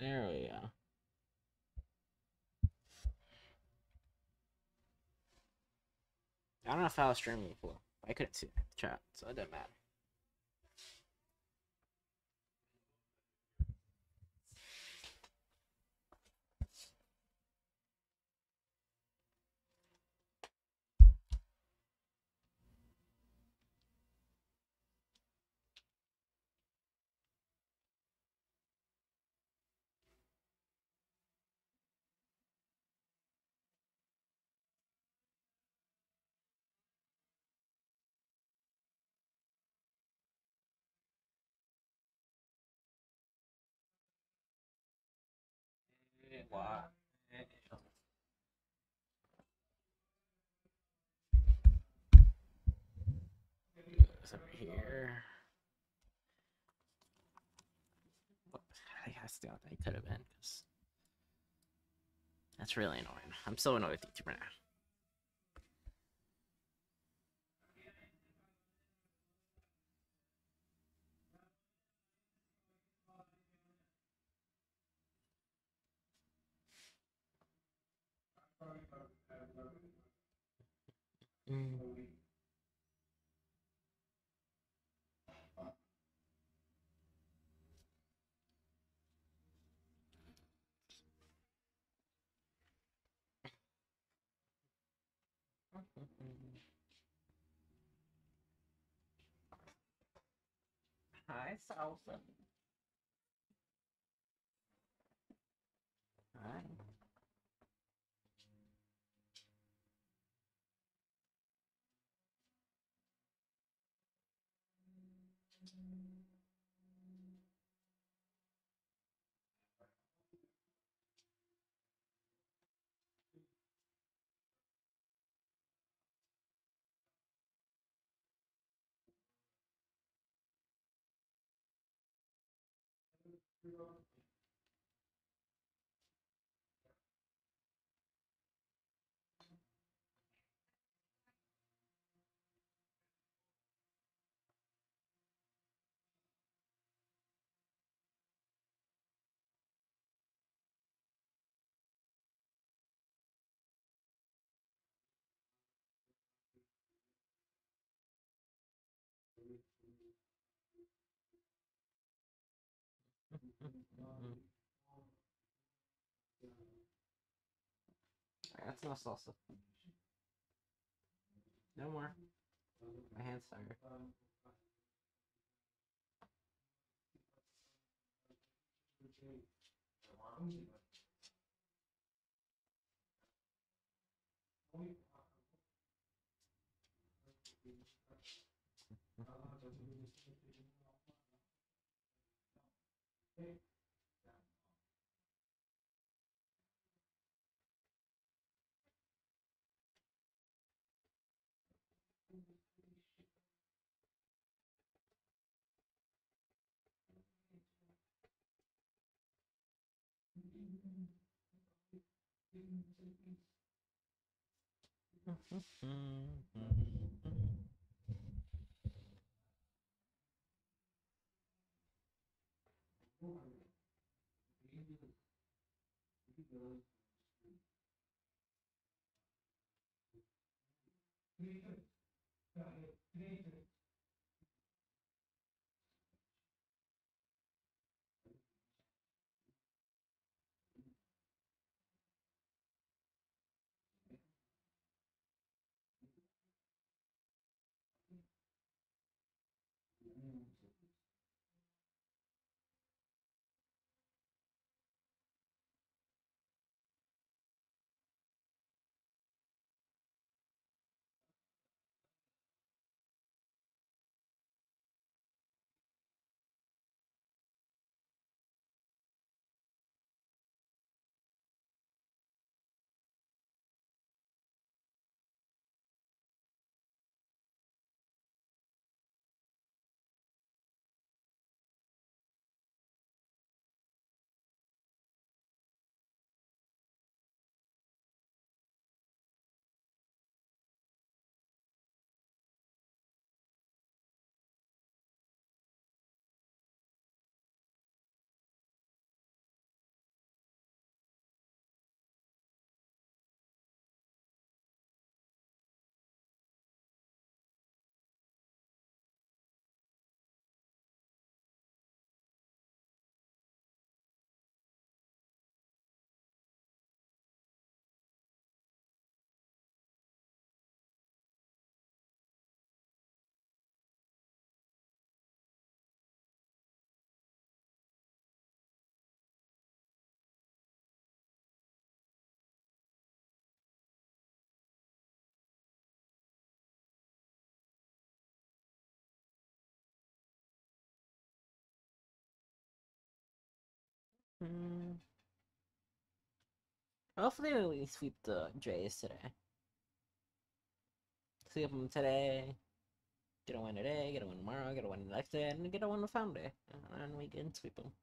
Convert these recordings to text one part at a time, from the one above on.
There we go. I don't know if I was streaming before. I couldn't see the chat, so it didn't matter. Wow. It's over here. I guess the other could have been because that's really annoying. I'm so annoyed with YouTuber now. Mm. Hi, Salsa. Hi. That's no salsa. No more. My hand's tired. Hmm. Hopefully we sweep the Jays today. Sweep them today. Get a win today, get a win tomorrow, get a win the next day, and get a win the following day. And we can sweep them.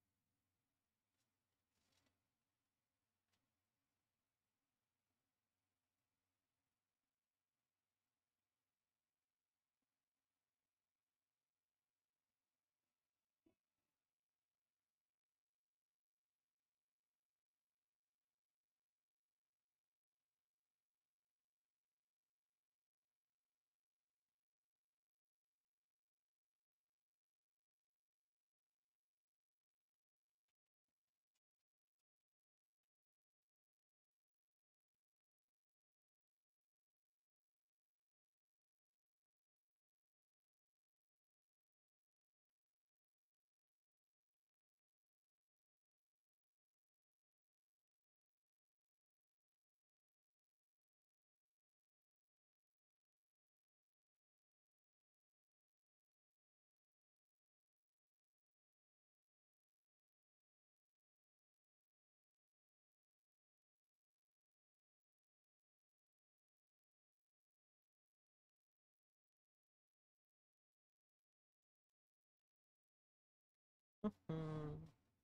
Hmm.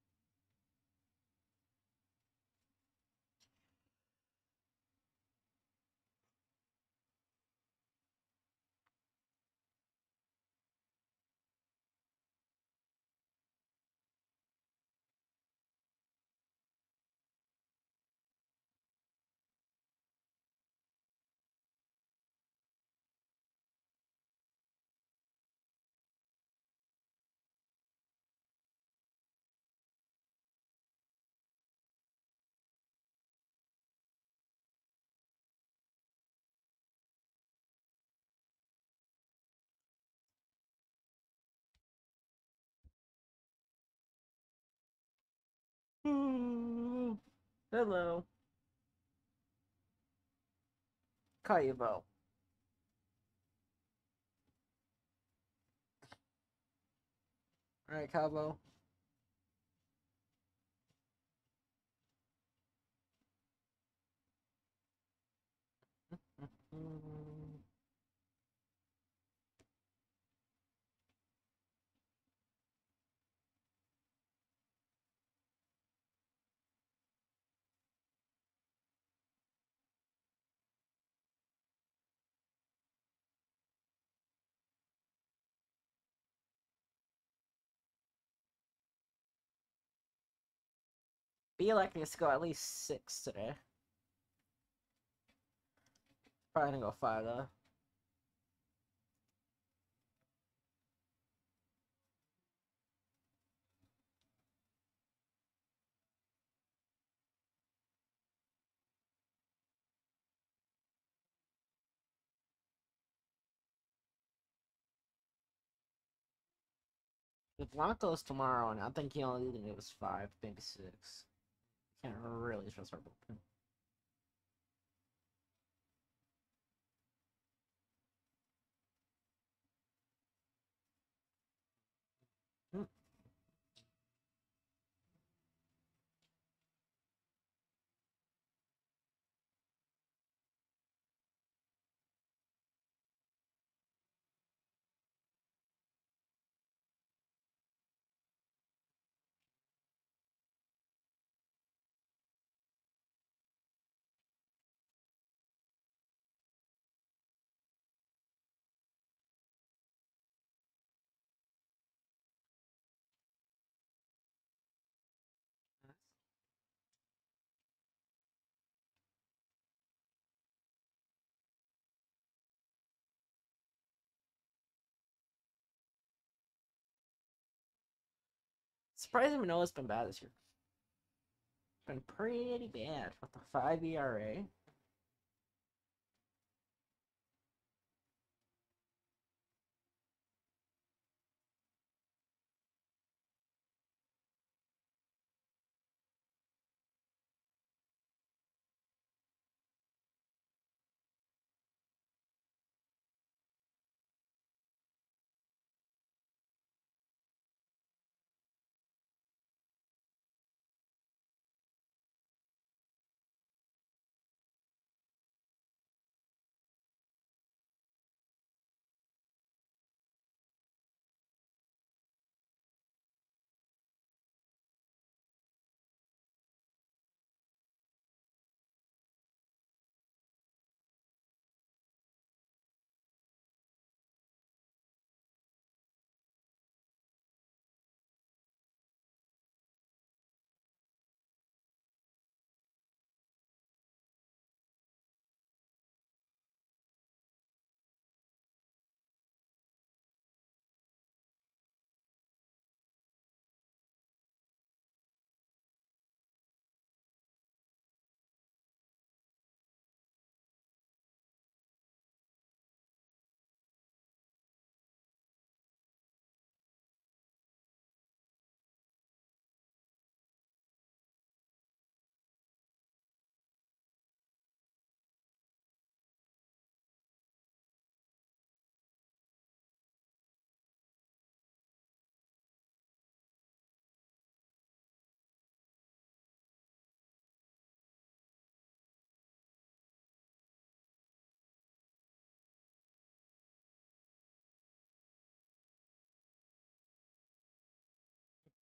Hello. Kaibo. Alright, Cabo. Be likely to go at least 6 today. Probably gonna go 5 though. The Broncos tomorrow, and I think he only did it was 5, maybe 6. Can't really trust our bullpen. Hmm. Surprising Manoa's been bad this year. Been pretty bad with the 5 ERA.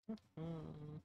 Mm.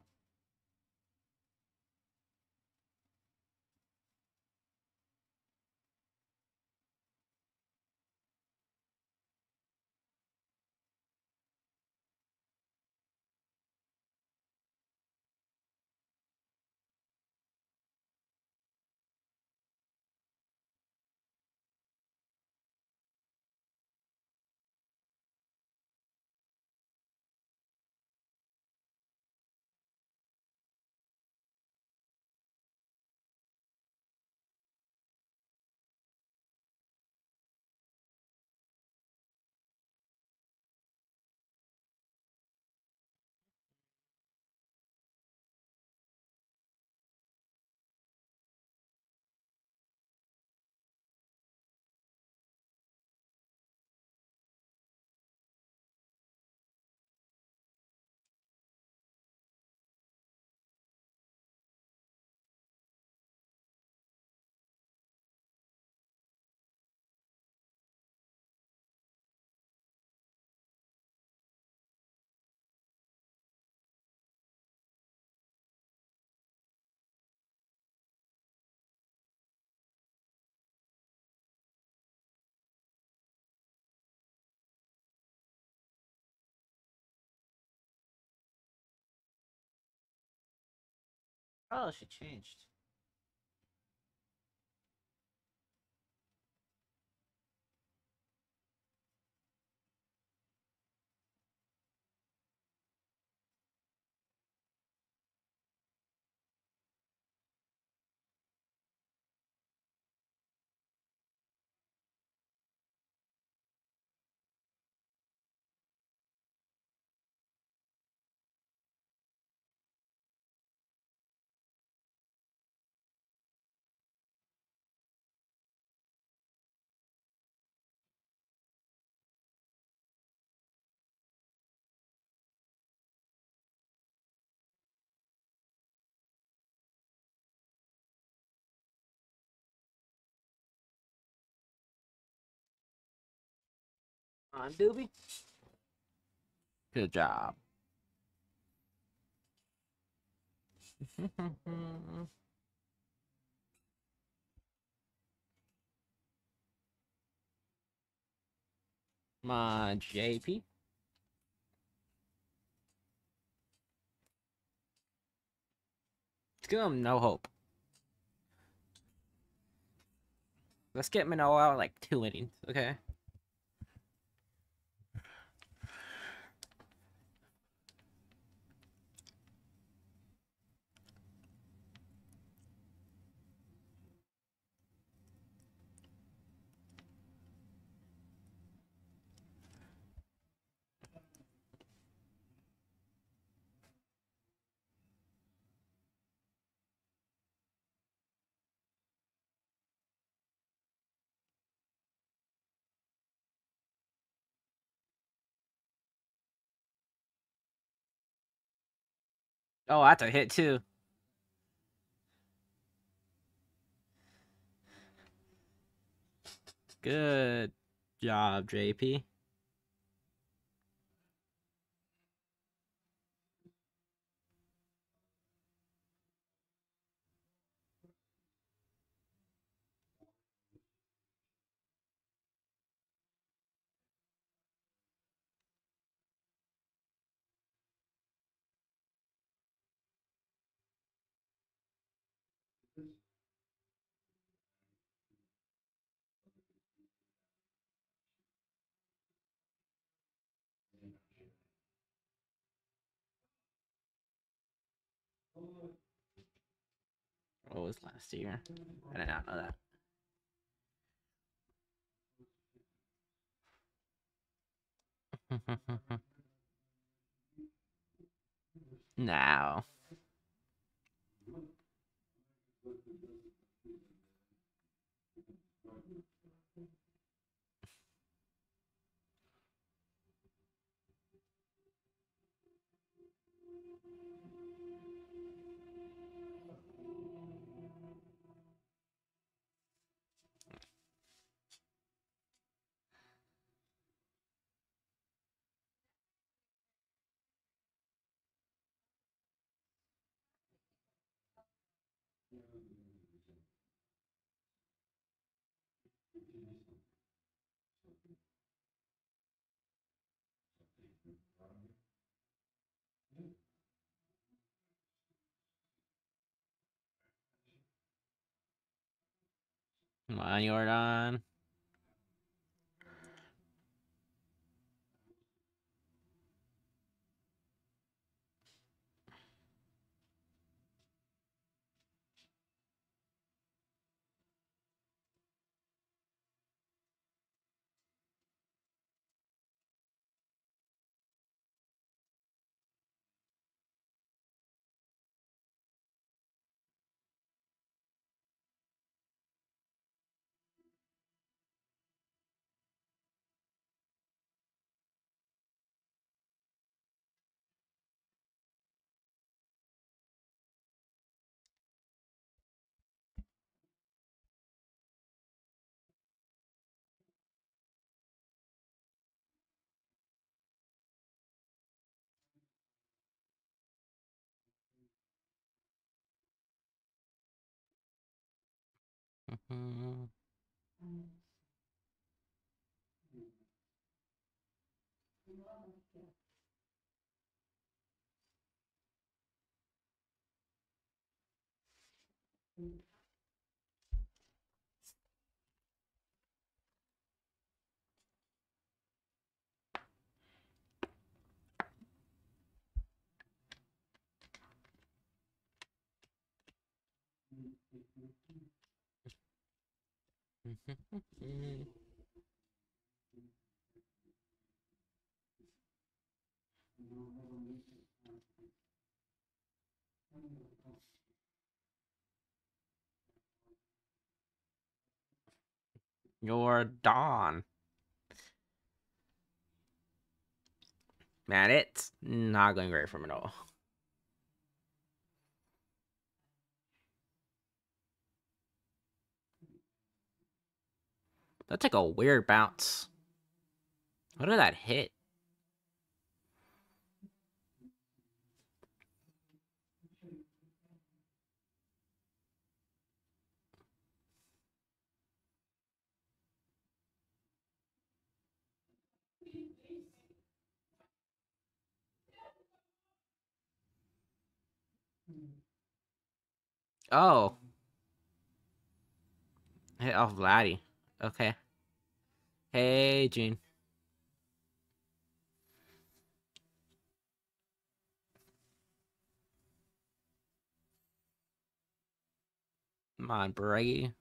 Oh, she changed. On Doobie. Good job. My JP. Let's give him no hope. Let's get Manoa out like 2 innings, okay? Oh, that's a hit too. Good job, JP. What was last year? I did not know that. Now. Come on, Jordan. Jordan. Man, it's not going great for him at all. That took a weird bounce. What did that hit? Oh. Hit off Vladdy. Okay. Hey, Gene. Come on, Brady.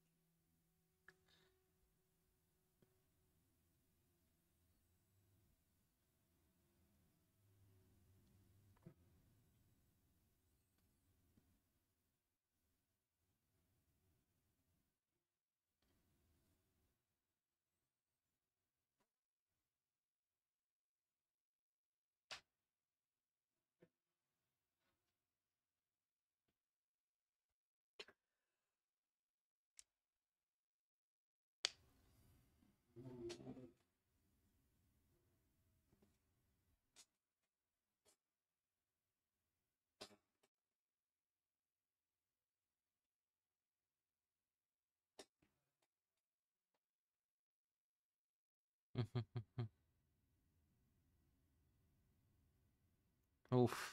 Oof.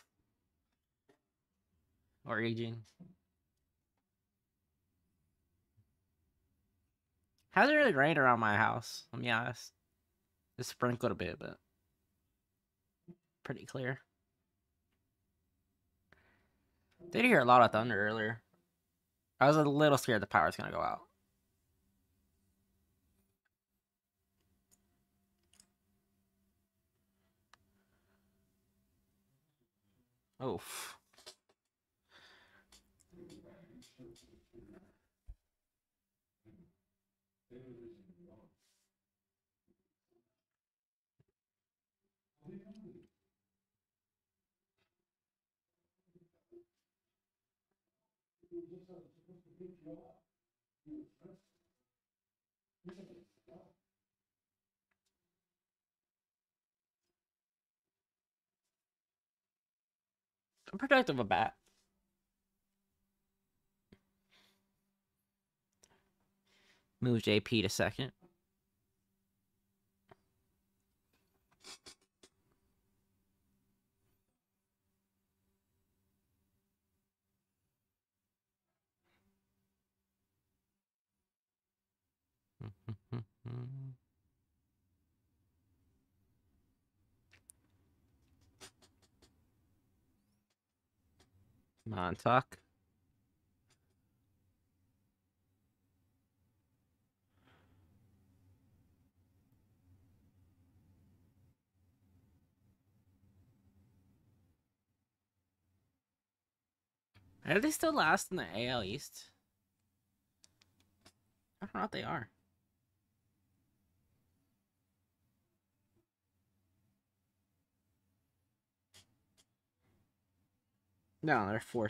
Or Gene. Hasn't really rained around my house, let me be honest. It's sprinkled a bit, but pretty clear. Did hear a lot of thunder earlier. I was a little scared the power's gonna go out. Oof. I'm protective of bat. Move JP to second. Montauk. Are they still last in the AL East? I don't know what they are. No, they're fourth.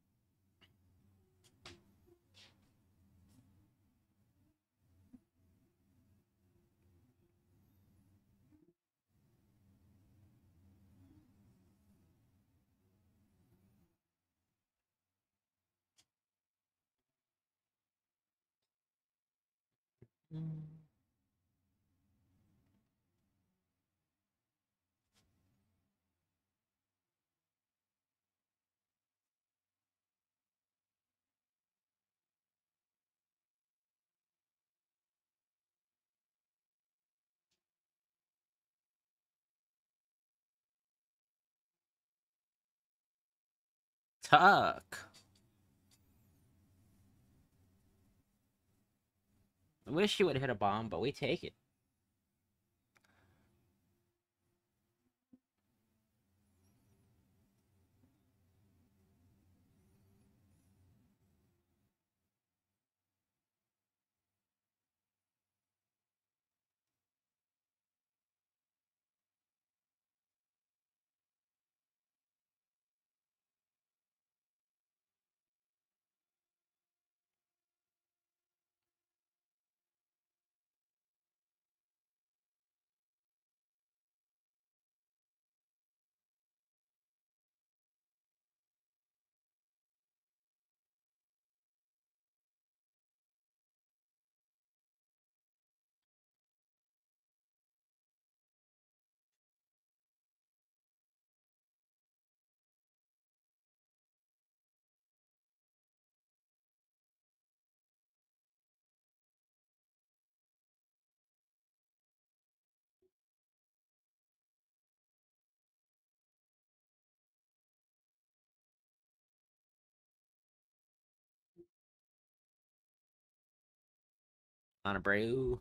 Tuck. I wish you would have hit a bomb, but we take it. On a Breu.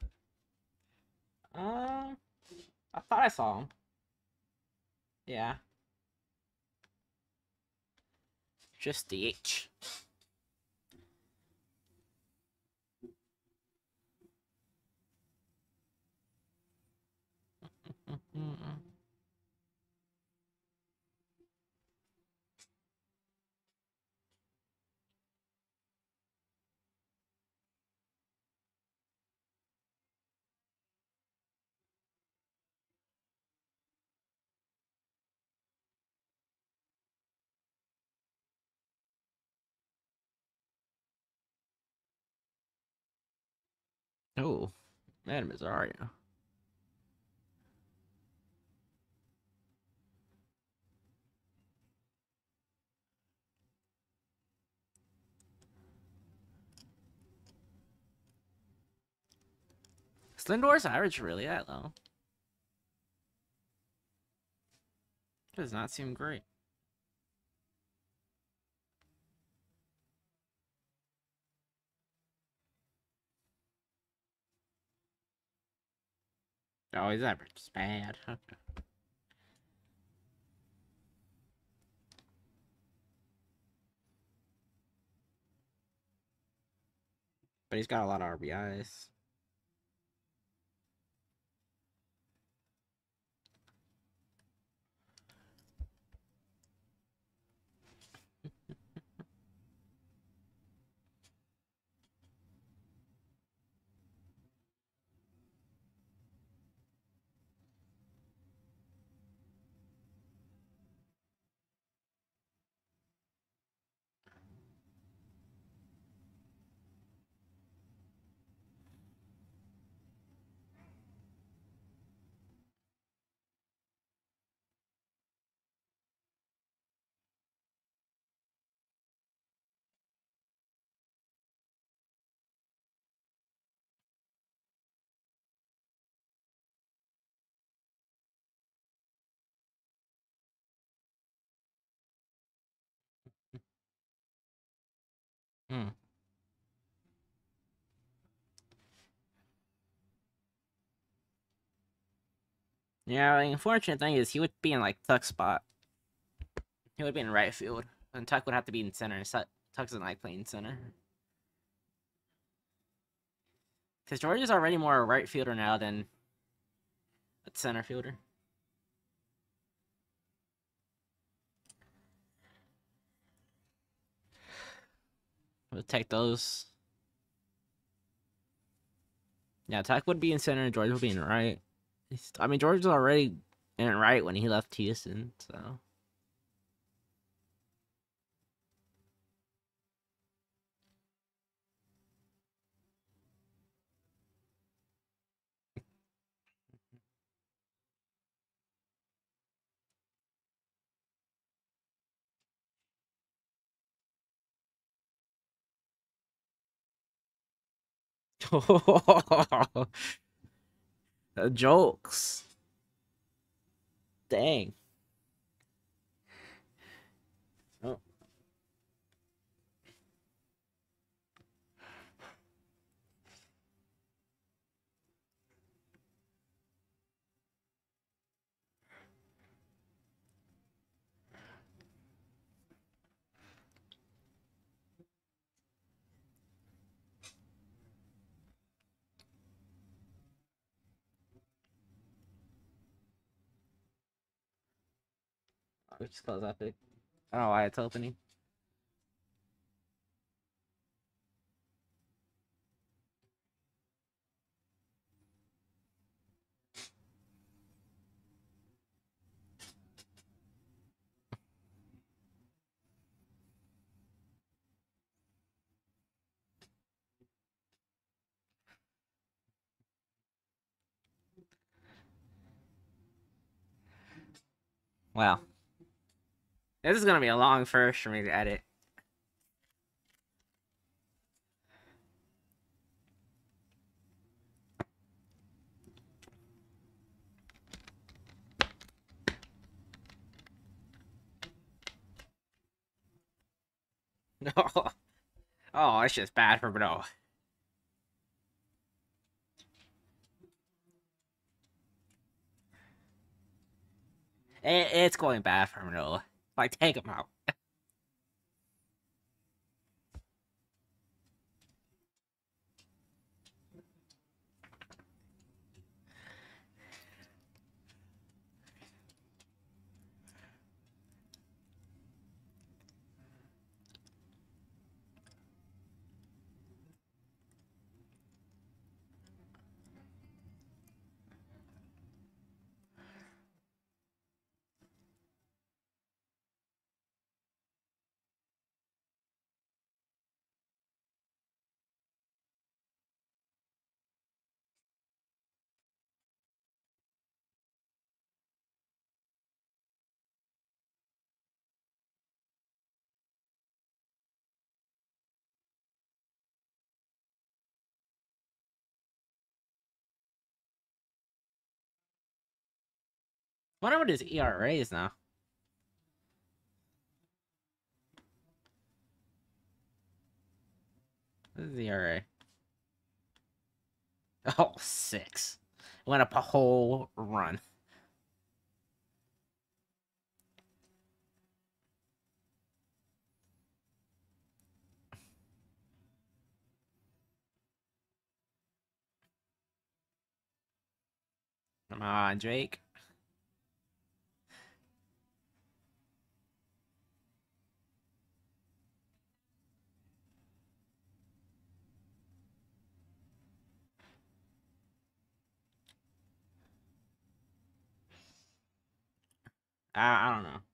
I thought I saw him. Yeah. Just the H. Oh, Madam Azaria. Is Lindor's average really that low? Does not seem great. Oh, his average is bad. But he's got a lot of RBIs. Hmm. Yeah, the unfortunate thing is he would be in like Tuck's spot. He would be in right field, and Tuck would have to be in center. Tuck doesn't like playing center because George is already more a right fielder now than a center fielder. We'll take those. Yeah, Tuck would be in center, and George would be in right. I mean, George was already in right when he left Houston, so. Jokes. Dang. Oh. Which close epic. I don't know why it's opening. Wow. This is gonna be a long first for me to edit. Oh, it's just bad for Manoa. It's going bad for Manoa. Like, take him out. Wonder what his ERA is now. What is the ERA? Oh, 6. Went up a whole run. Come on, Jake. I don't know.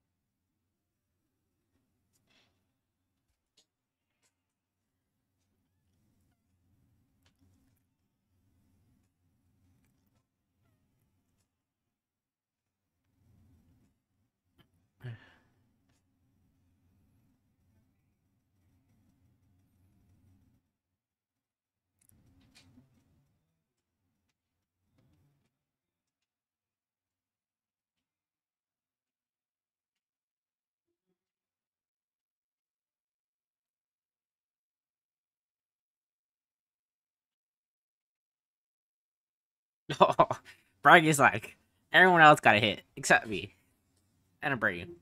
Bragy's like, everyone else got a hit except me and a brain.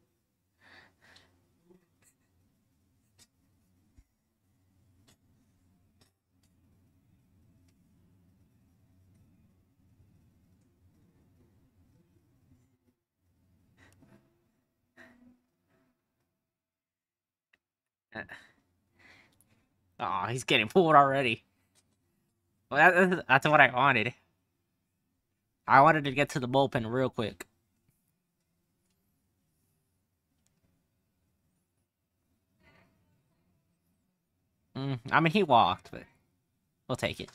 Oh, he's getting pulled already. Well, that's what I wanted. I wanted to get to the bullpen real quick. I mean, he walked, but we'll take it.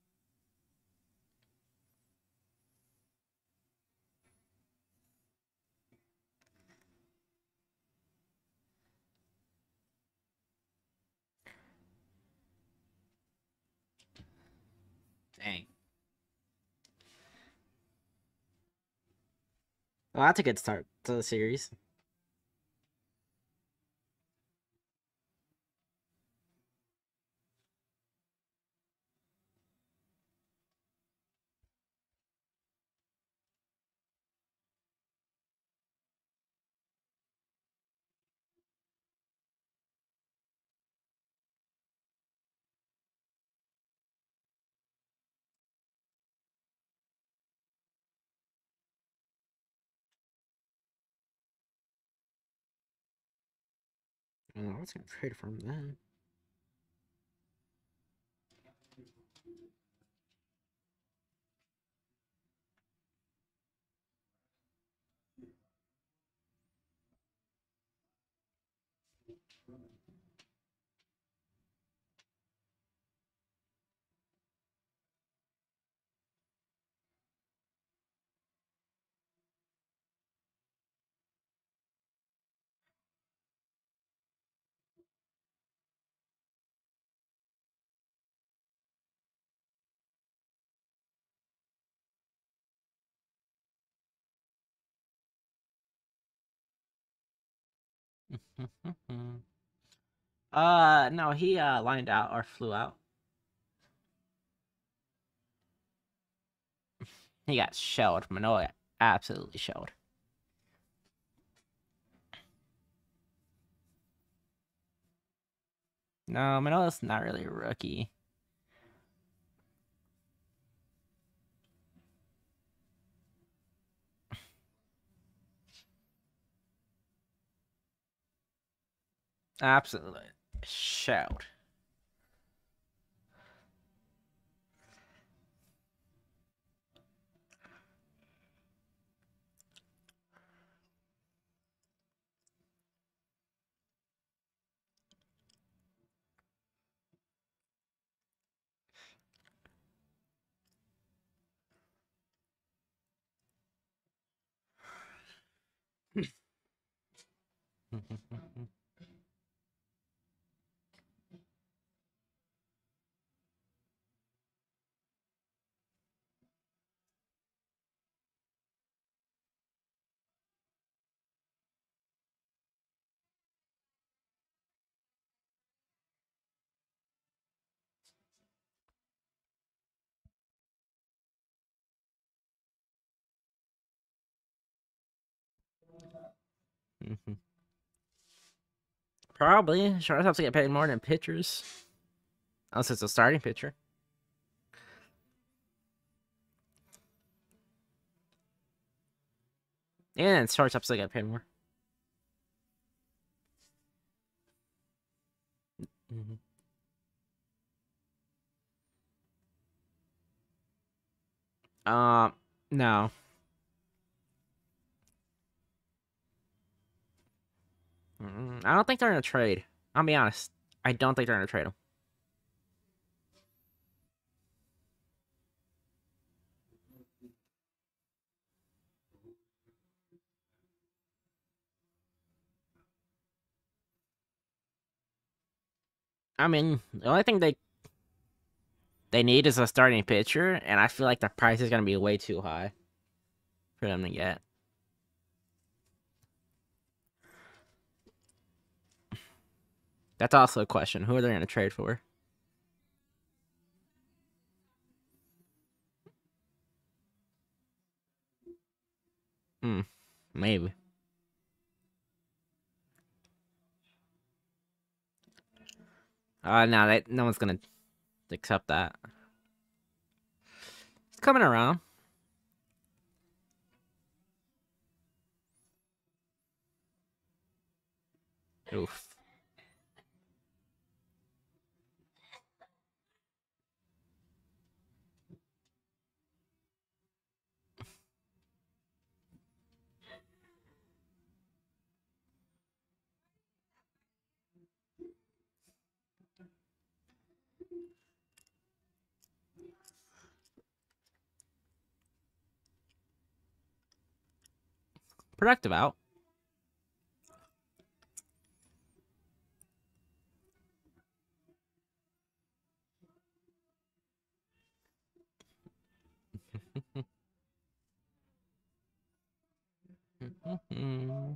Dang. Well, that's a good start to the series. Oh, I was gonna trade from them. No, he lined out or flew out. He got shelled. Manoa absolutely shelled. No, Manoa's not really a rookie. Absolutely shelled. Probably. Shortstops get paid more than pitchers. Unless it's a starting pitcher. And shortstops still get paid more. No. I don't think they're in a trade. I'll be honest. I don't think they're in a trade him. I mean, the only thing they need is a starting pitcher, and I feel like the price is gonna be way too high for them to get. That's also a question. Who are they gonna trade for? Maybe. No, no one's gonna accept that. It's coming around. Oof. Productive out. Come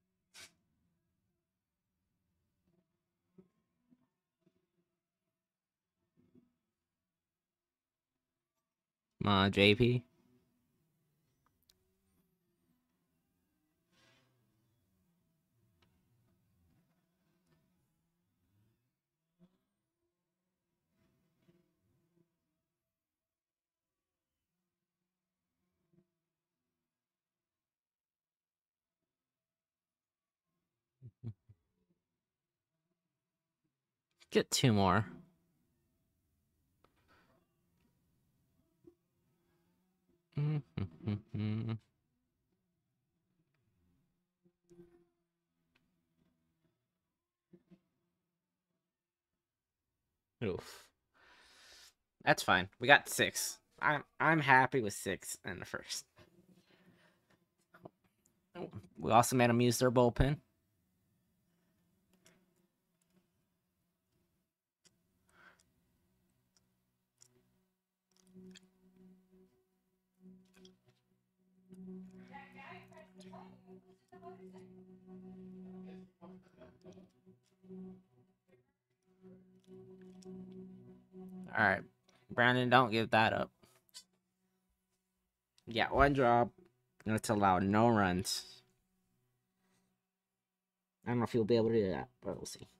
on, JP. Get two more. Oof. That's fine. We got 6. I'm happy with 6 in the first. We also made them use their bullpen. All right, Brandon, don't give that up. Yeah, 1 drop. Let's allow no runs. I don't know if you'll be able to do that, but we'll see.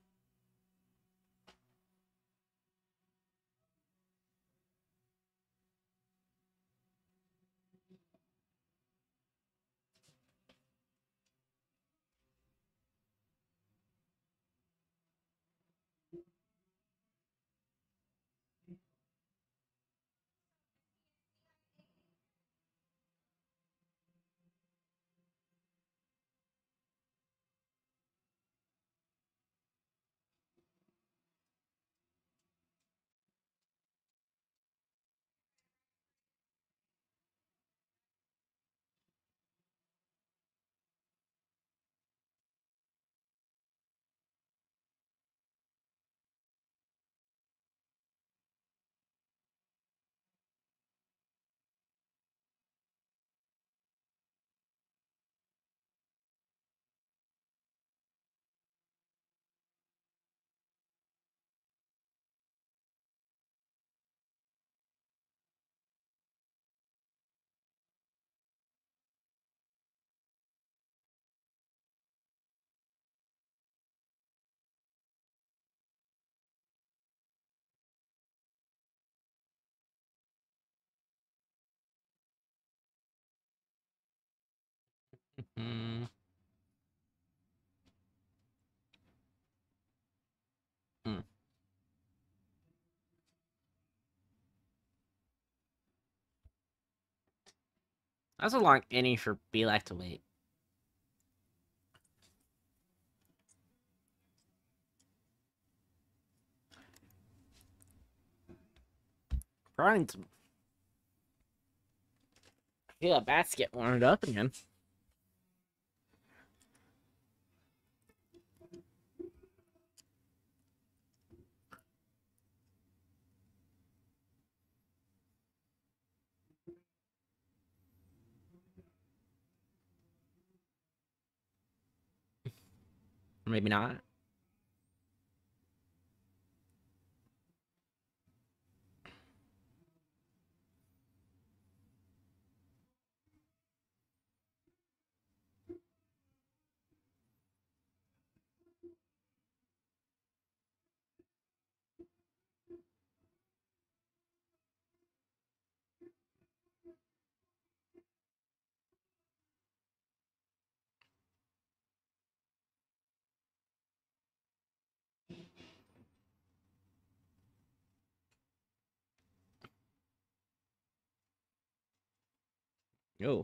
Mm. Mm. That's a long inning for Belak to wait. Probably. Yeah, bats get warmed up again. Or maybe not. Oh.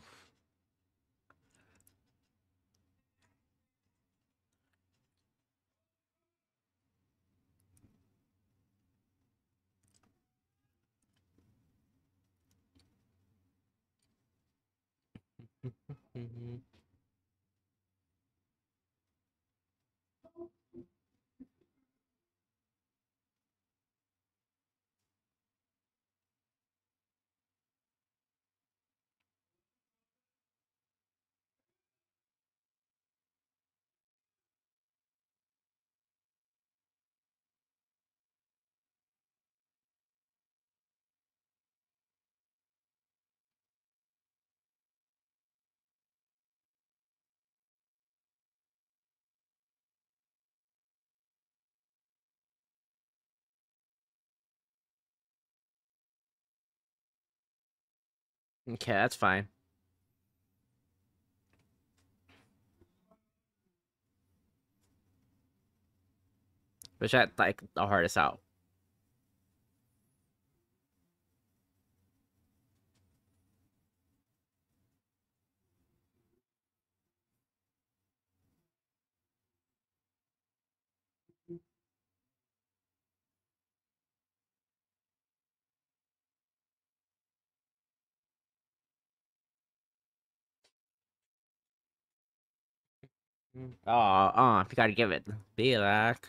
Okay, that's fine. Which that like the hardest out. Oh, you gotta give it. Be like.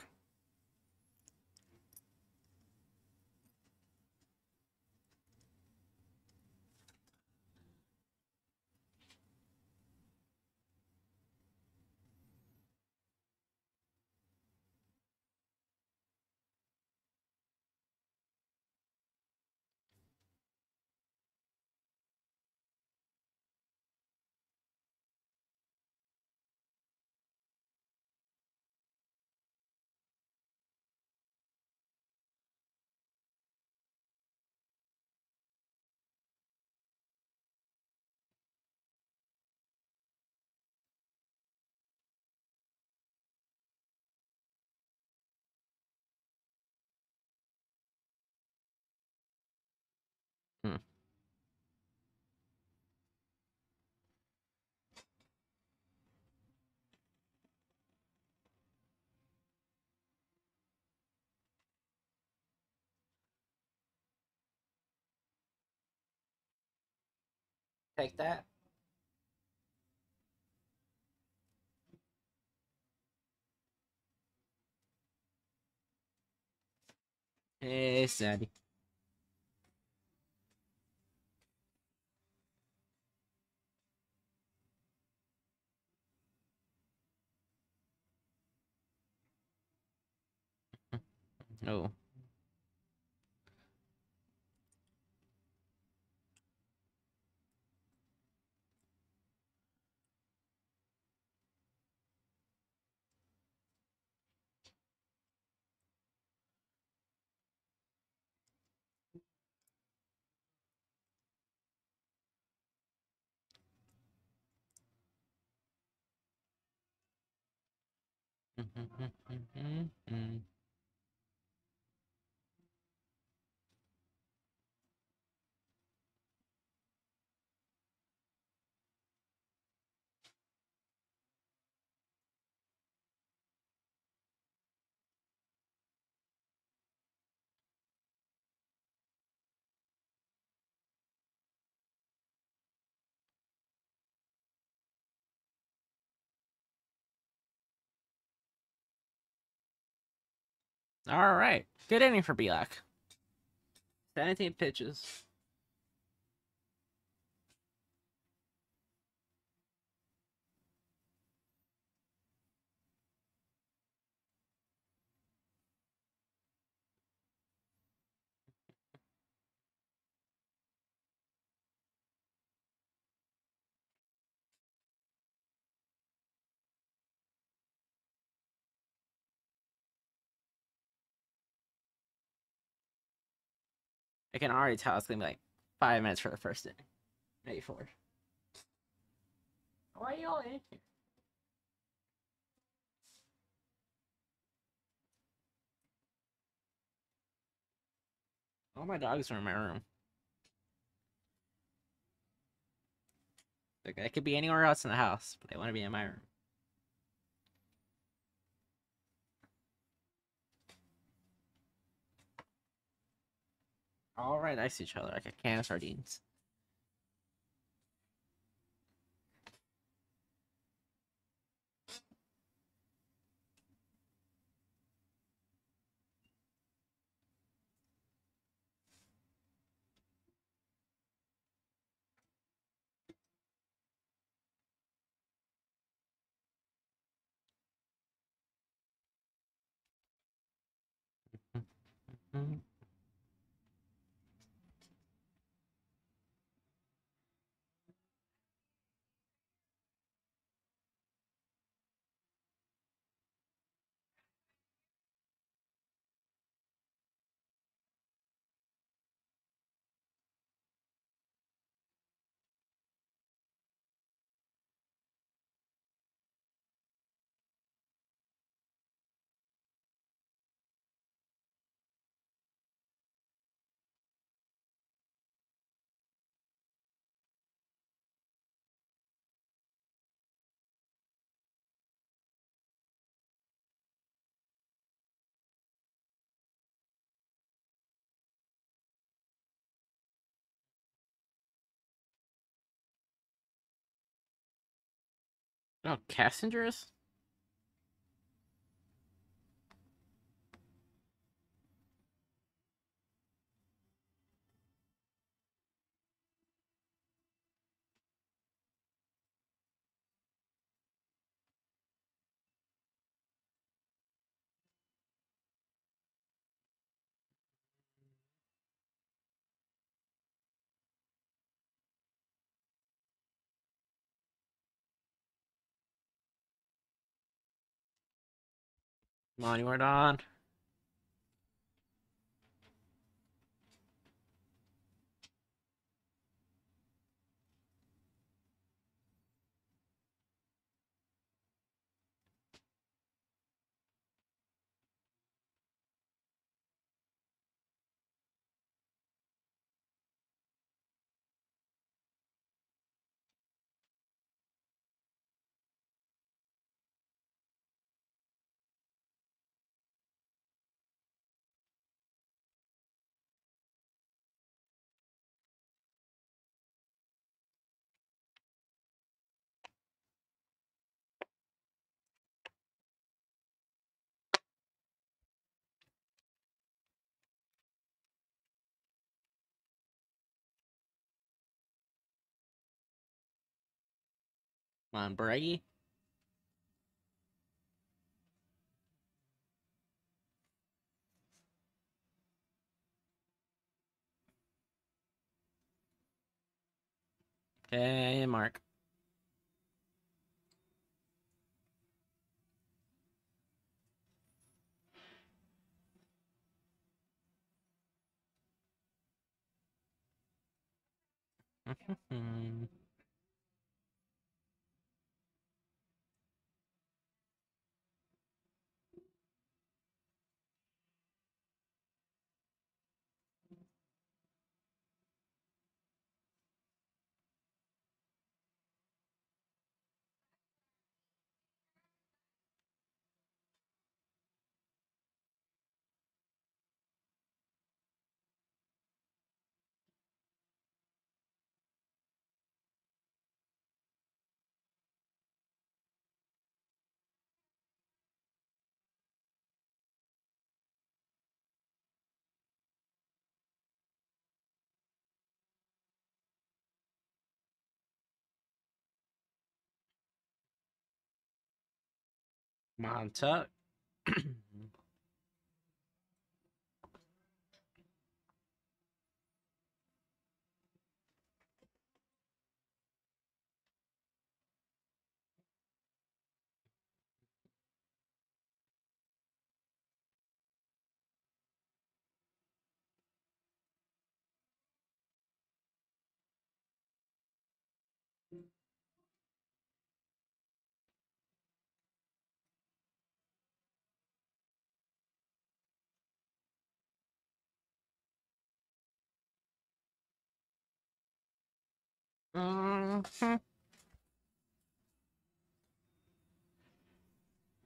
Hmm. Take that. Hey, Sandy. Oh. All right. Good inning for Belak. 17 pitches. I can already tell it's gonna be like 5 minutes for the first inning. Maybe 4. Why are you all in here? All my dogs are in my room. Like, it could be anywhere else in the house, but they want to be in my room. All right next to each other like a can of sardines. Oh, Cassandras? Come on, you weren't on. Come on, Brady. Okay, Mark. Come on, Tuck. Mhm.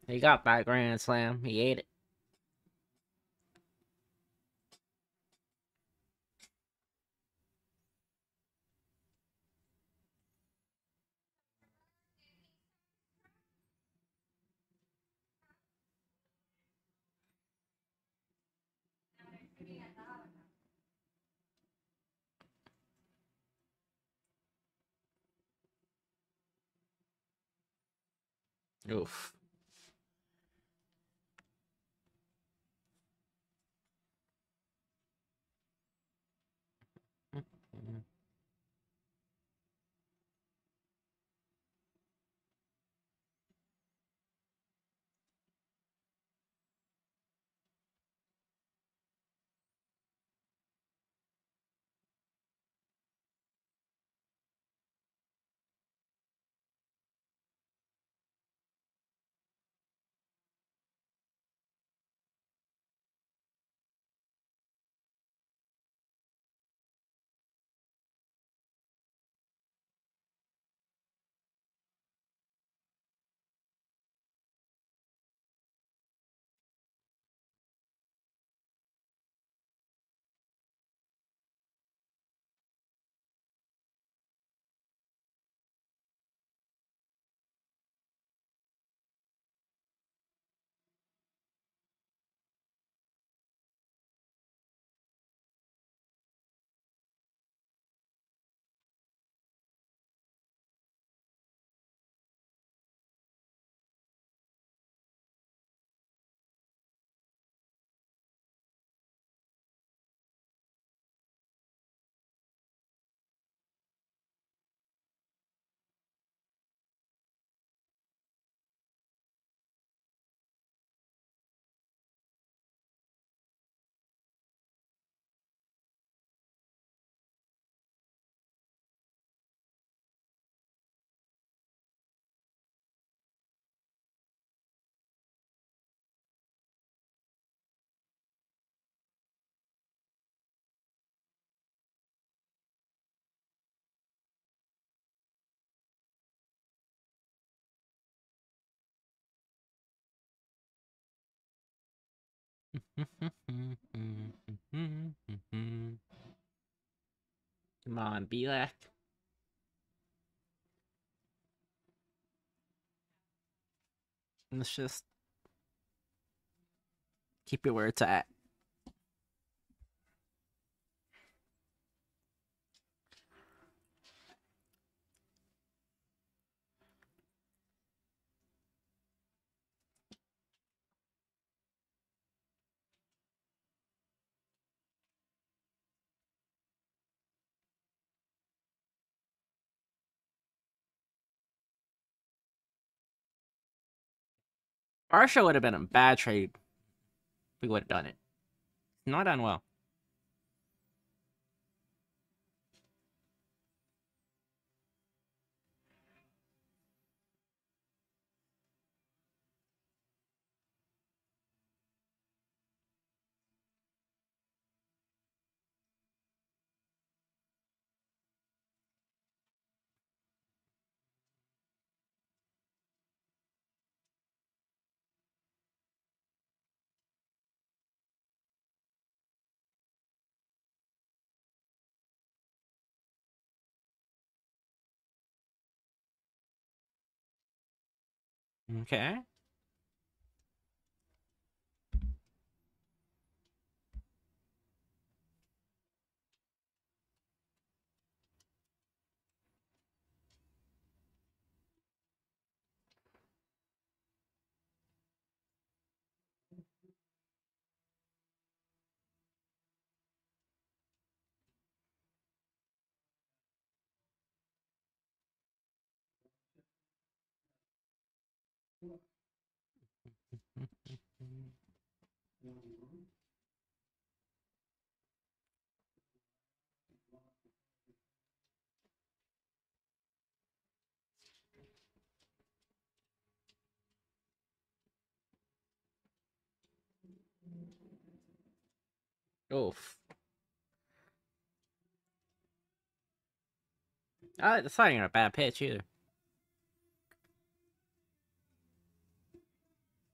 He got that grand slam. He ate it. Oof. Come on, Belak. Let's just keep it where it's at. Marshall would have been a bad trade. We would have done it. Not done well. Okay. Oof. That's not even a bad pitch either.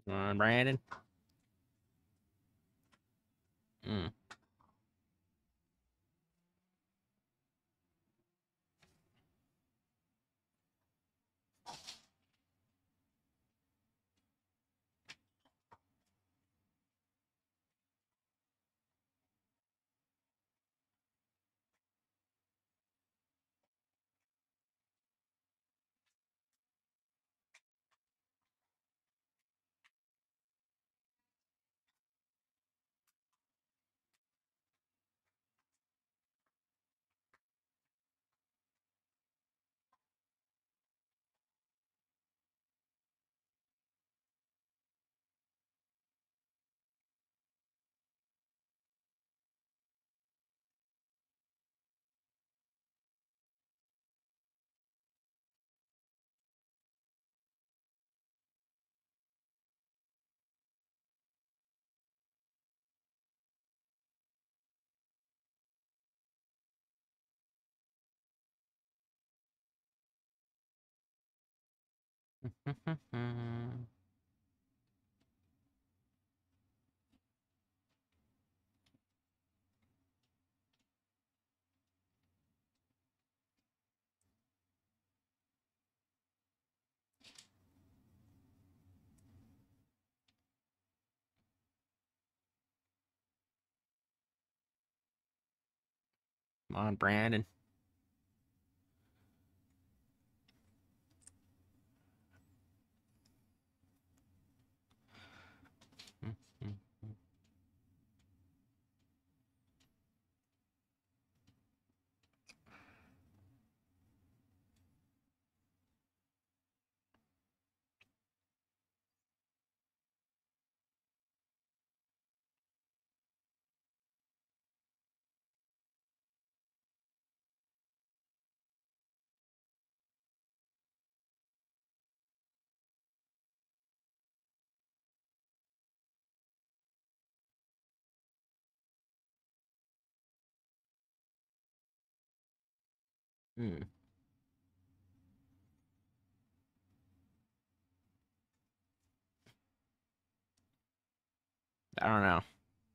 Come on, Brandon. Mm. Come on, Brandon. Mm. I don't know.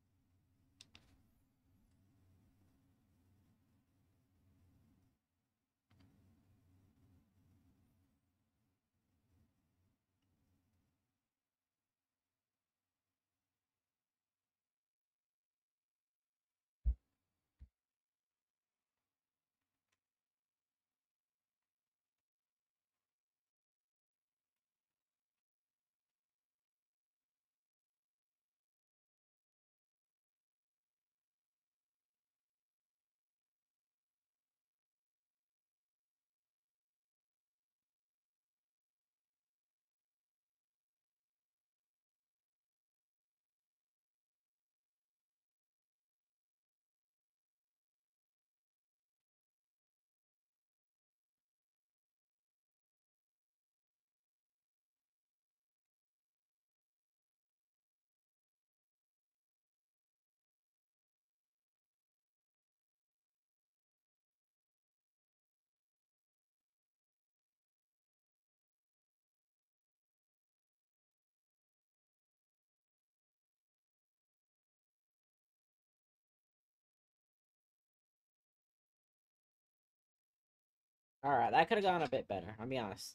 All right, that could have gone a bit better. I'll be honest.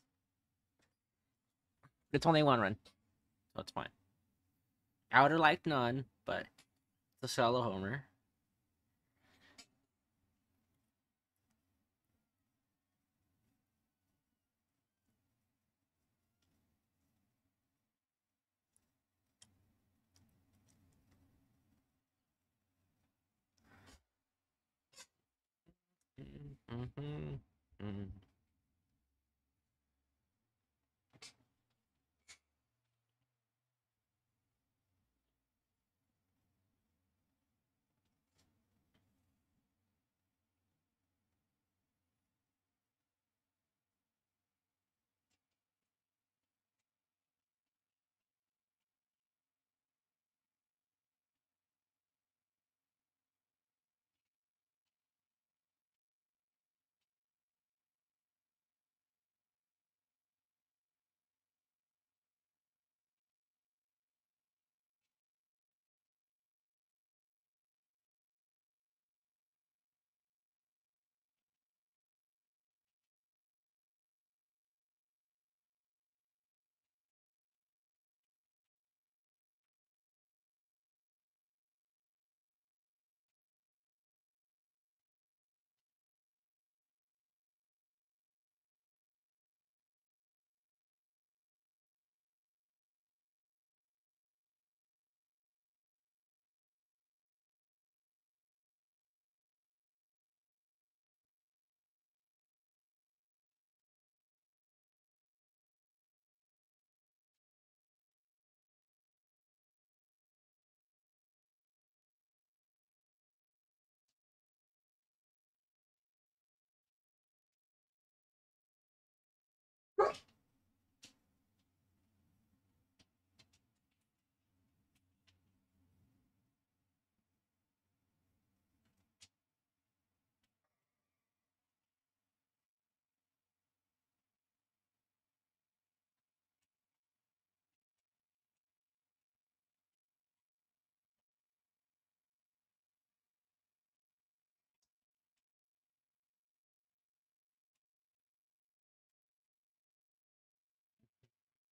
It's only one run, so it's fine. I would have liked none, but it's a solo homer.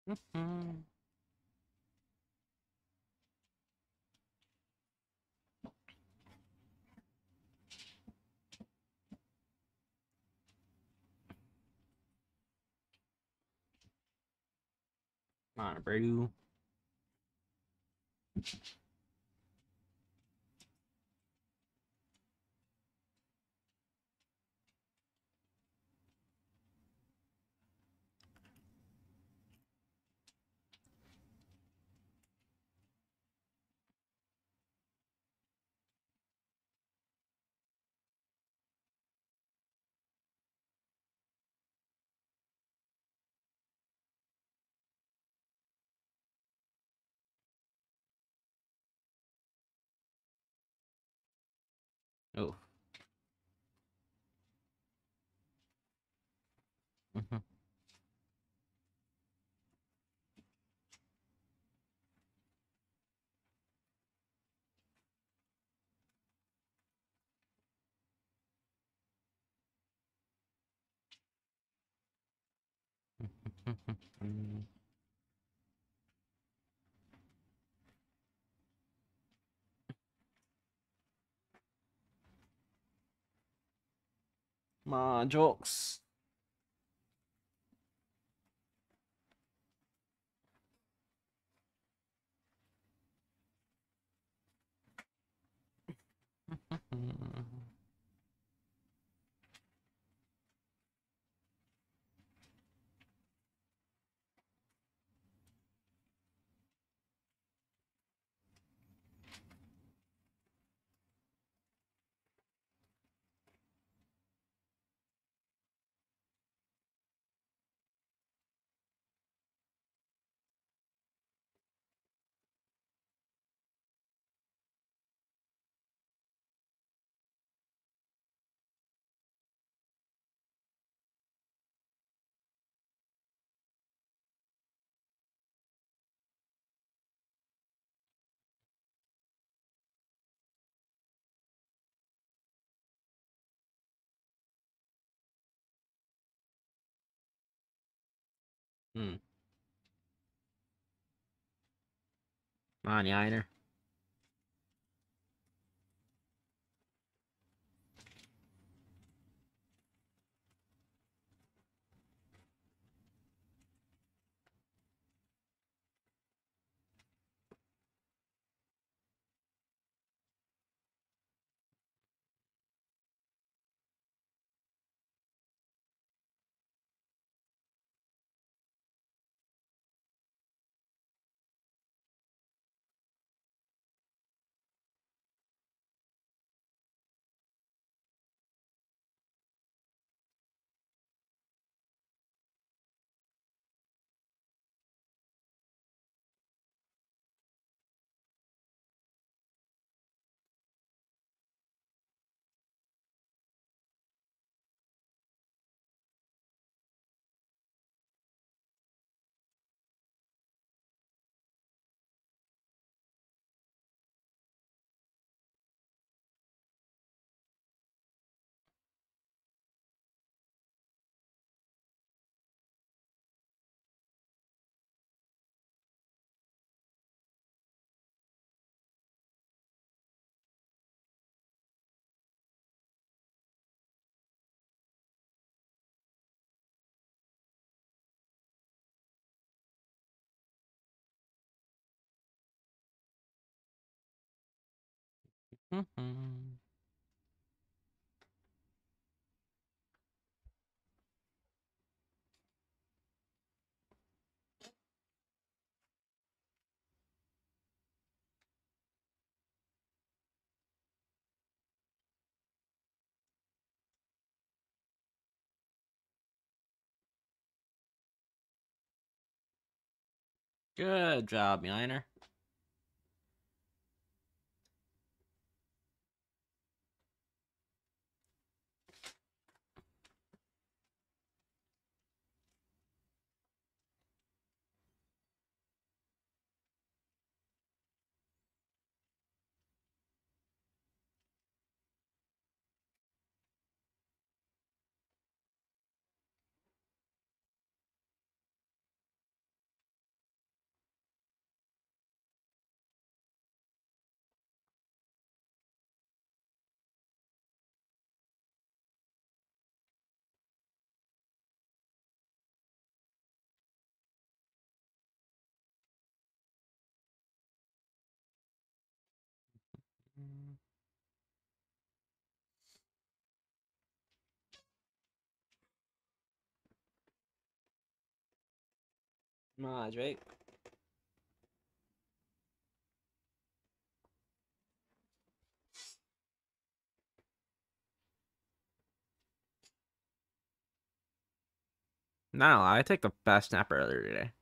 Mhm. Come on, bro. Oh. Mhm. Come on, jokes. Hmm. Come on, Yiner. Mhm. Good job, Yiner. Nah, Drake. No, I took the best snap earlier today.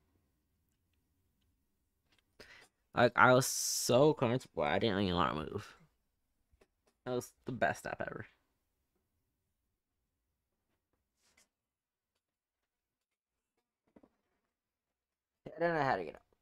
Like I was so comfortable, I didn't even want to move. That was the best snap ever. I don't know how to get up.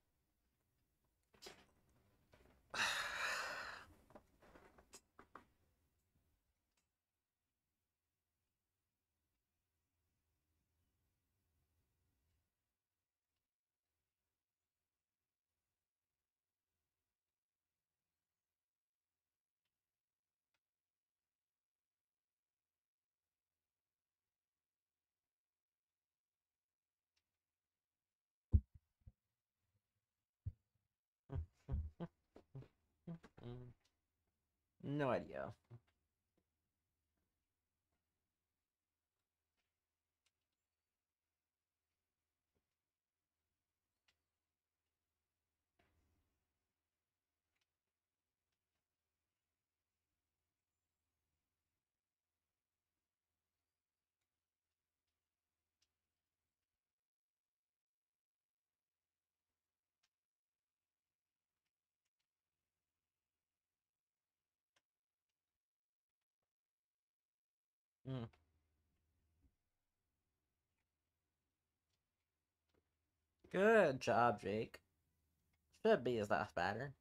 No idea. Mm. Good job, Jake. Should be his last batter.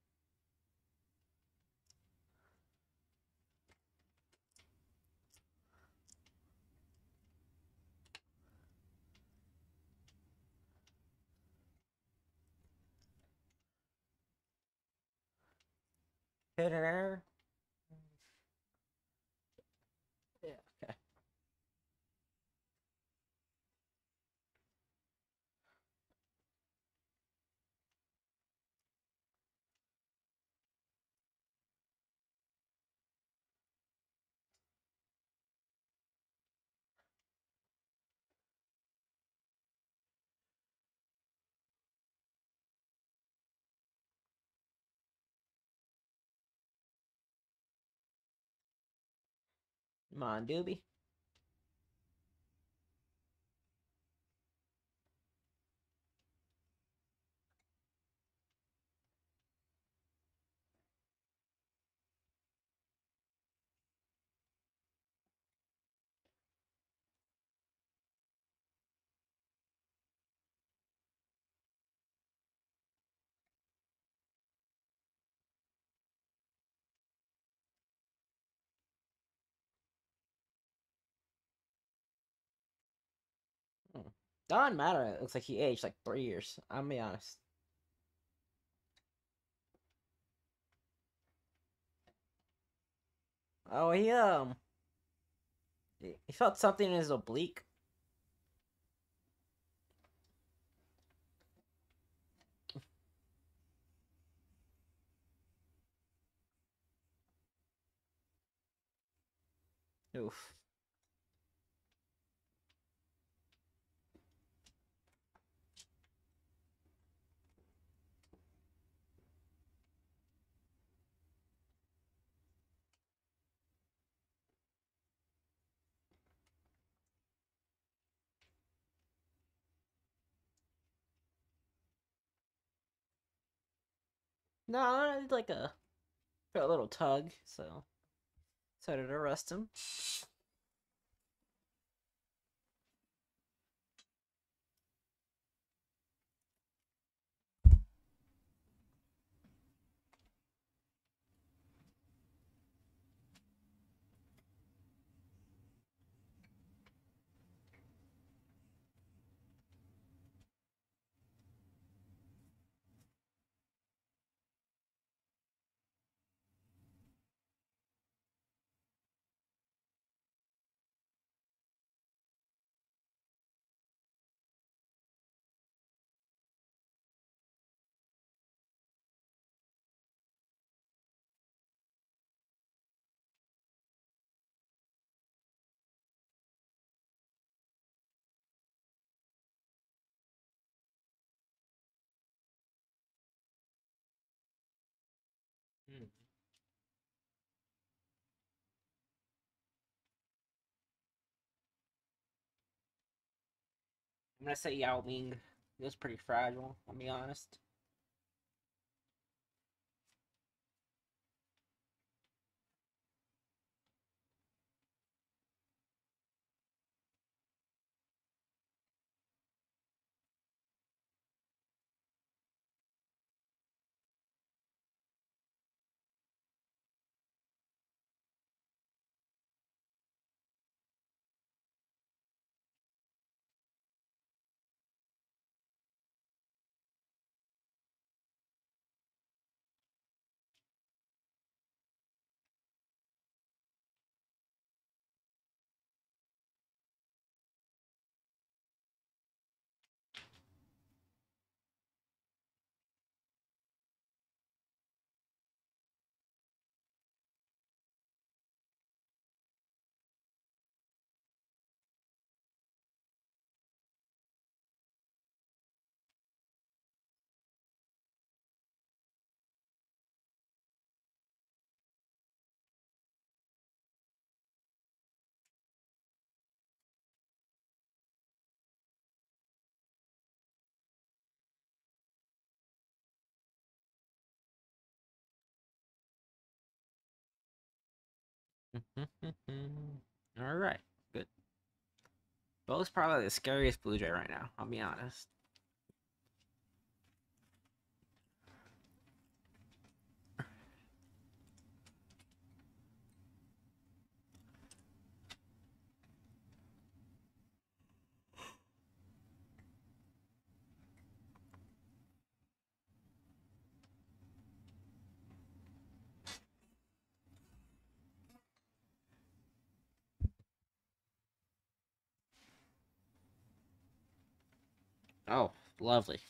Hitter. Yeah, okay. Come on, Doobie. Hmm. Don Matter, it looks like he aged like 3 years. I'll be honest. Oh, he felt something in his oblique. Oof. No, it's like a little tug, so decided to arrest him. I'm gonna say Yao Ming. He was pretty fragile, I'll be honest. Alright, good. Bo's probably the scariest Blue Jay right now, I'll be honest. Oh, lovely.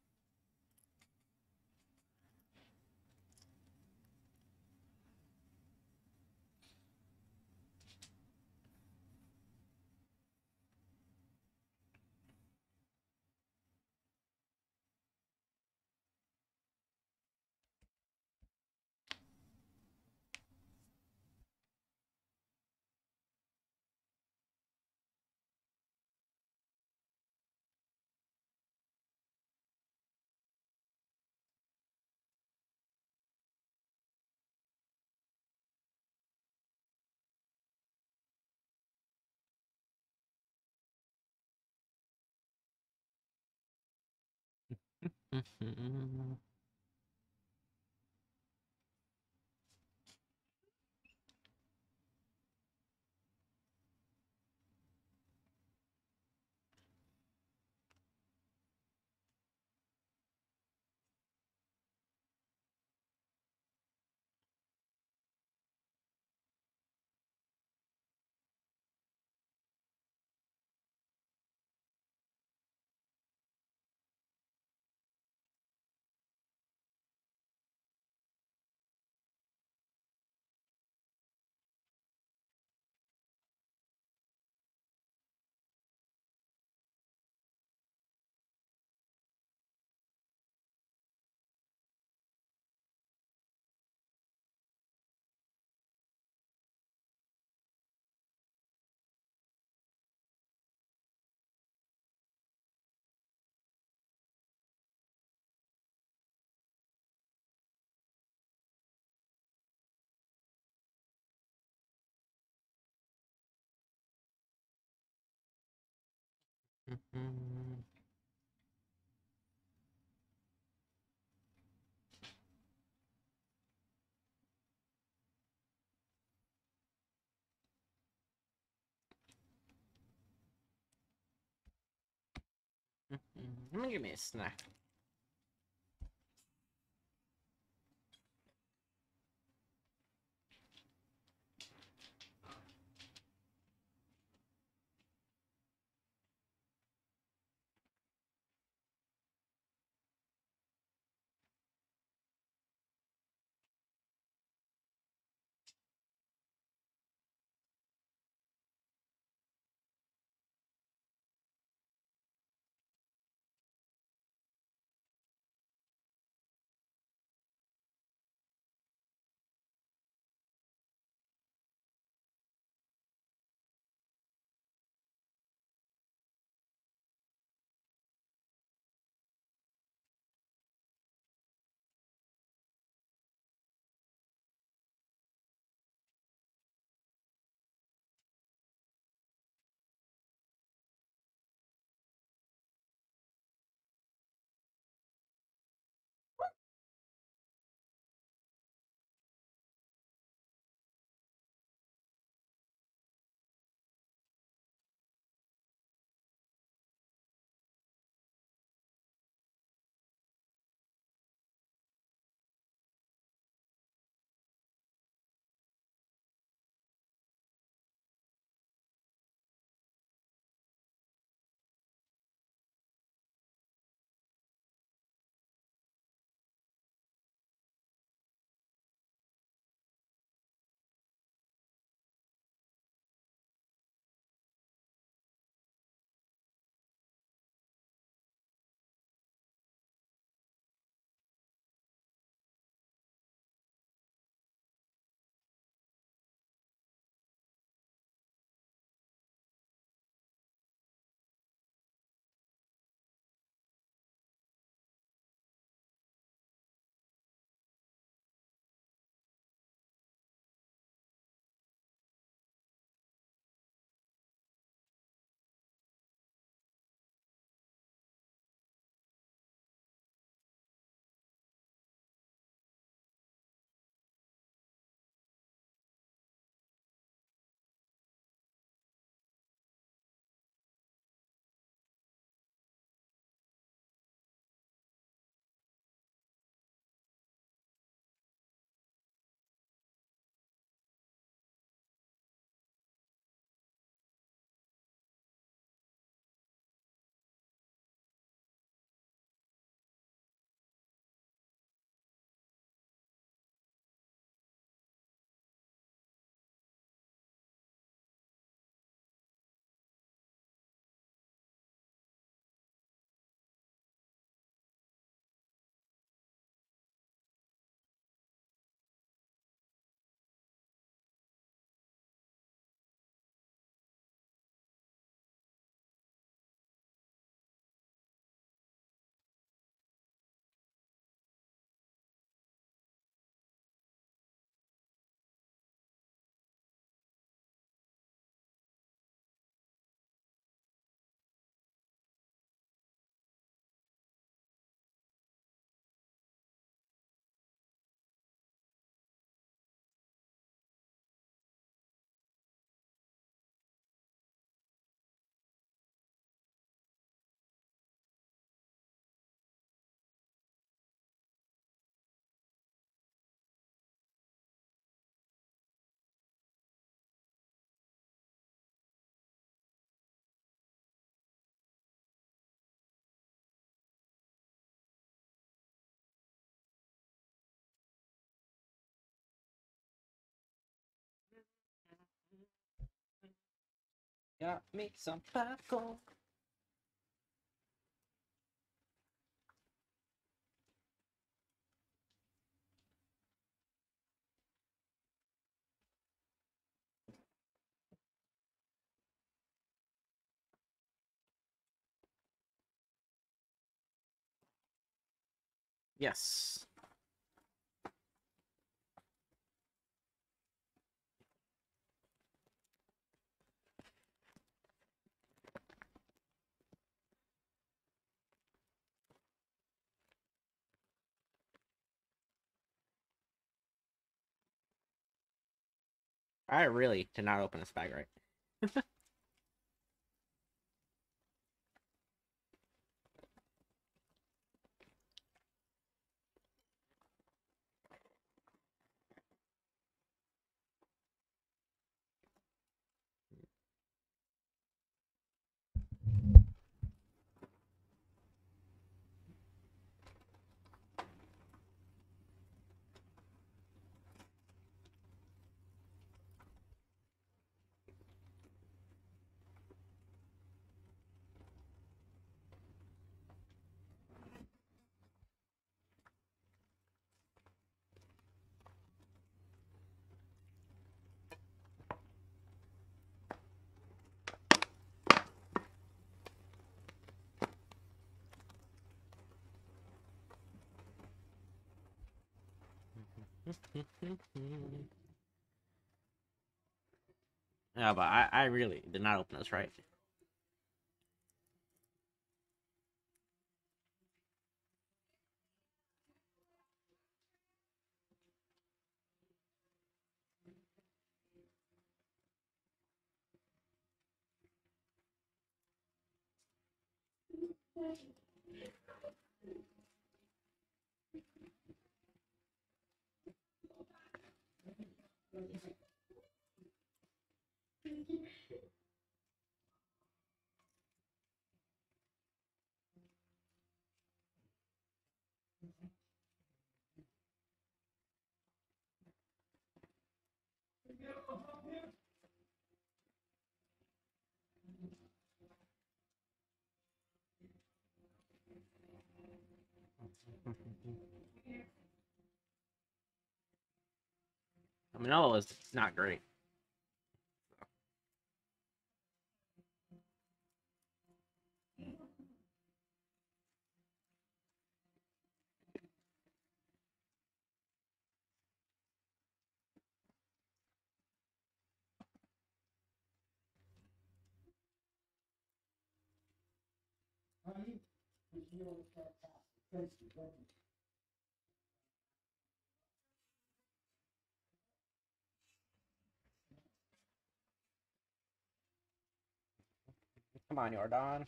Let me give me a snack. Got me some popcorn. Yes. I really did not open this bag right. Yeah, but I really did not open this right. Manolo is not great. Come on, Jordan.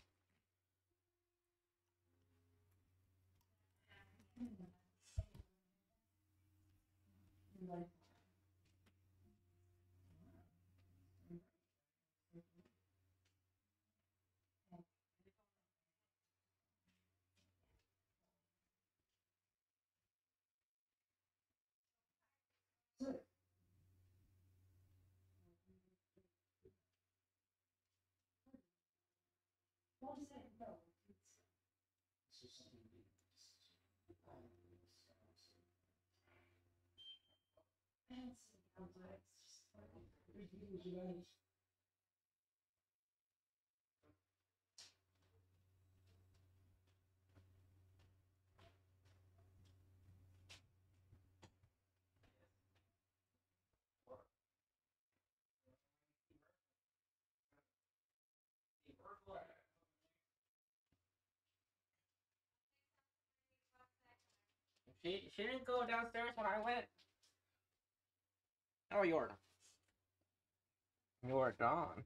She didn't go downstairs when I went. Oh, Jordan. You're gone.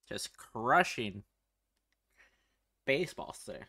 Just crushing baseballs today.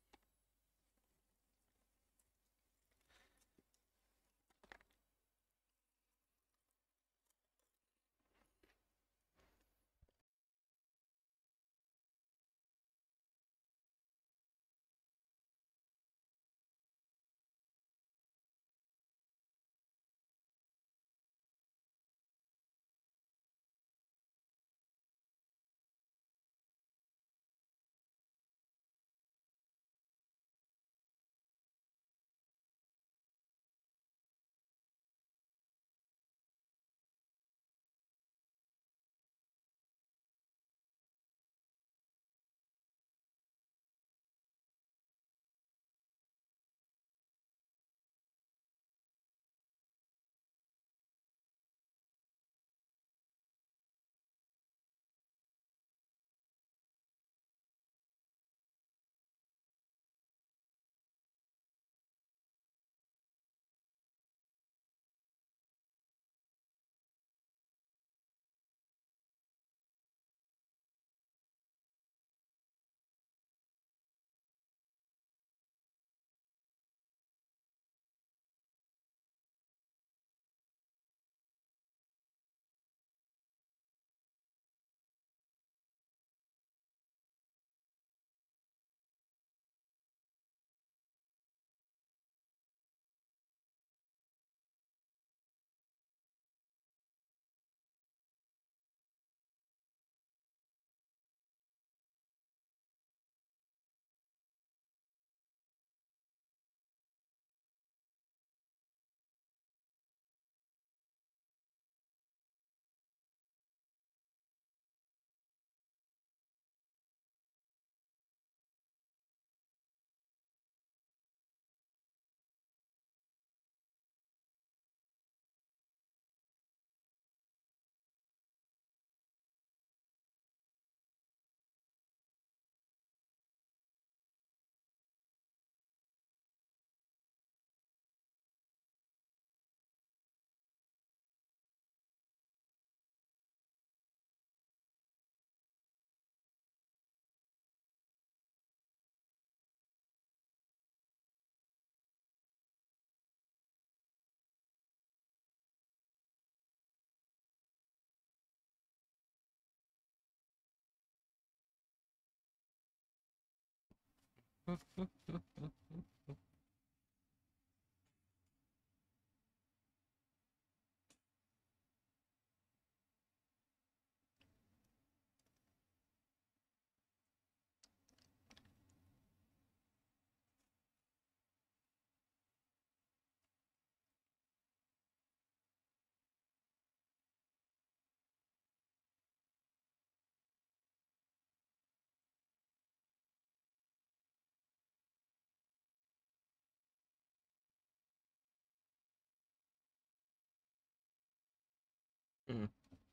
Mm,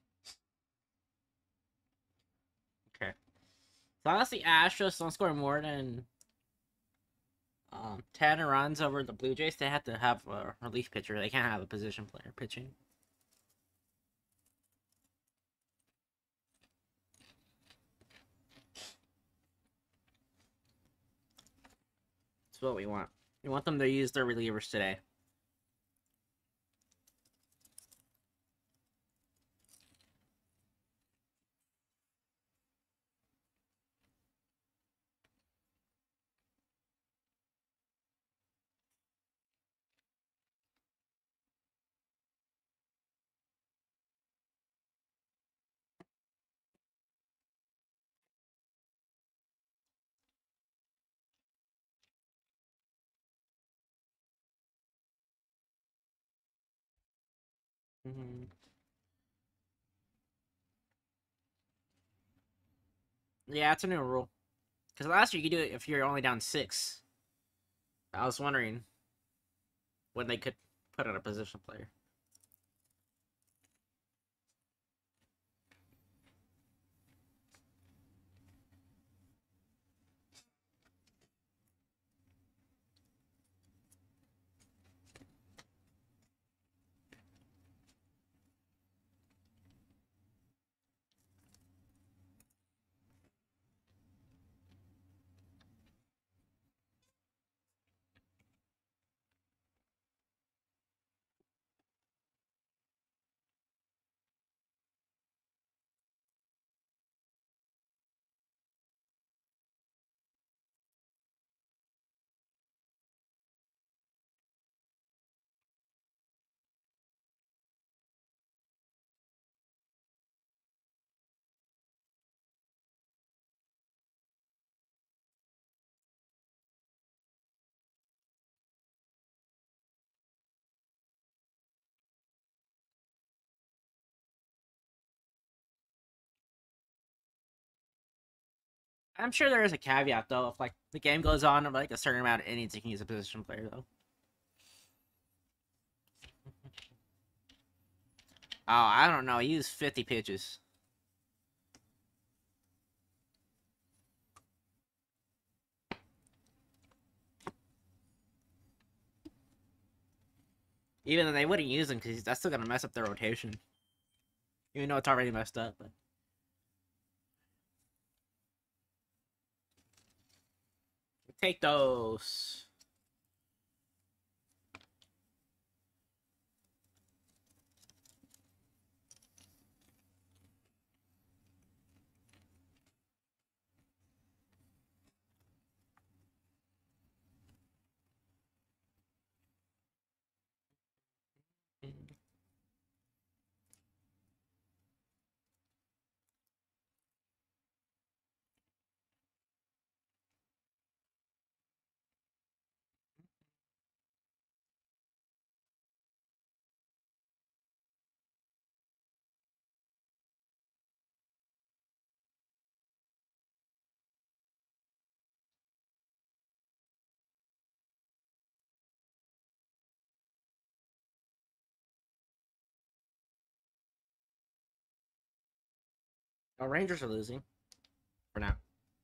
okay. So unless the Astros don't score more than 10 runs over the Blue Jays, they have to have a relief pitcher. They can't have a position player pitching. That's what we want. We want them to use their relievers today. Mm-hmm. Yeah, it's a new rule. Because last year you could do it if you're only down 6. I was wondering when they could put in a position player. I'm sure there is a caveat though. If like the game goes on like a certain amount of innings, you can use a position player though. Oh, I don't know. He used 50 pitches. Even though they wouldn't use him because that's still gonna mess up their rotation. Even though it's already messed up. But take those. Oh, Rangers are losing for now.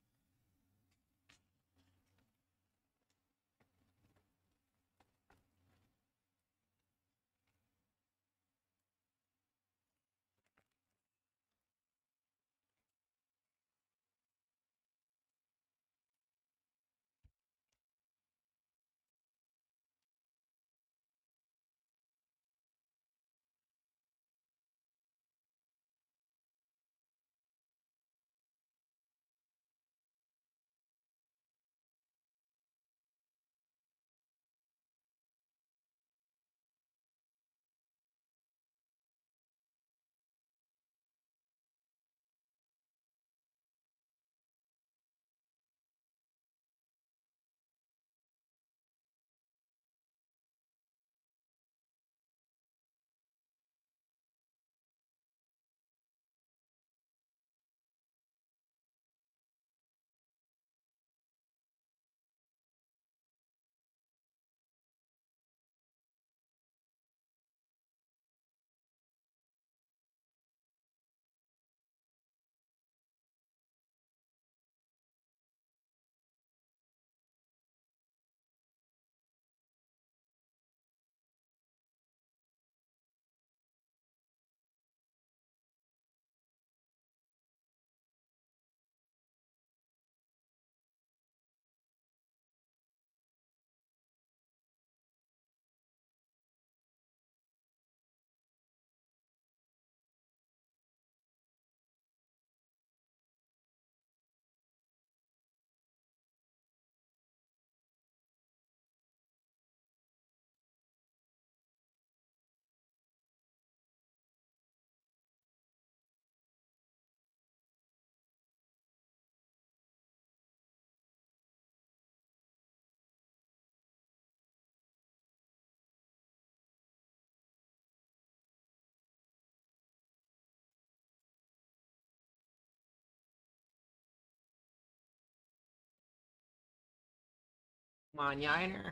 Come on, Yiner.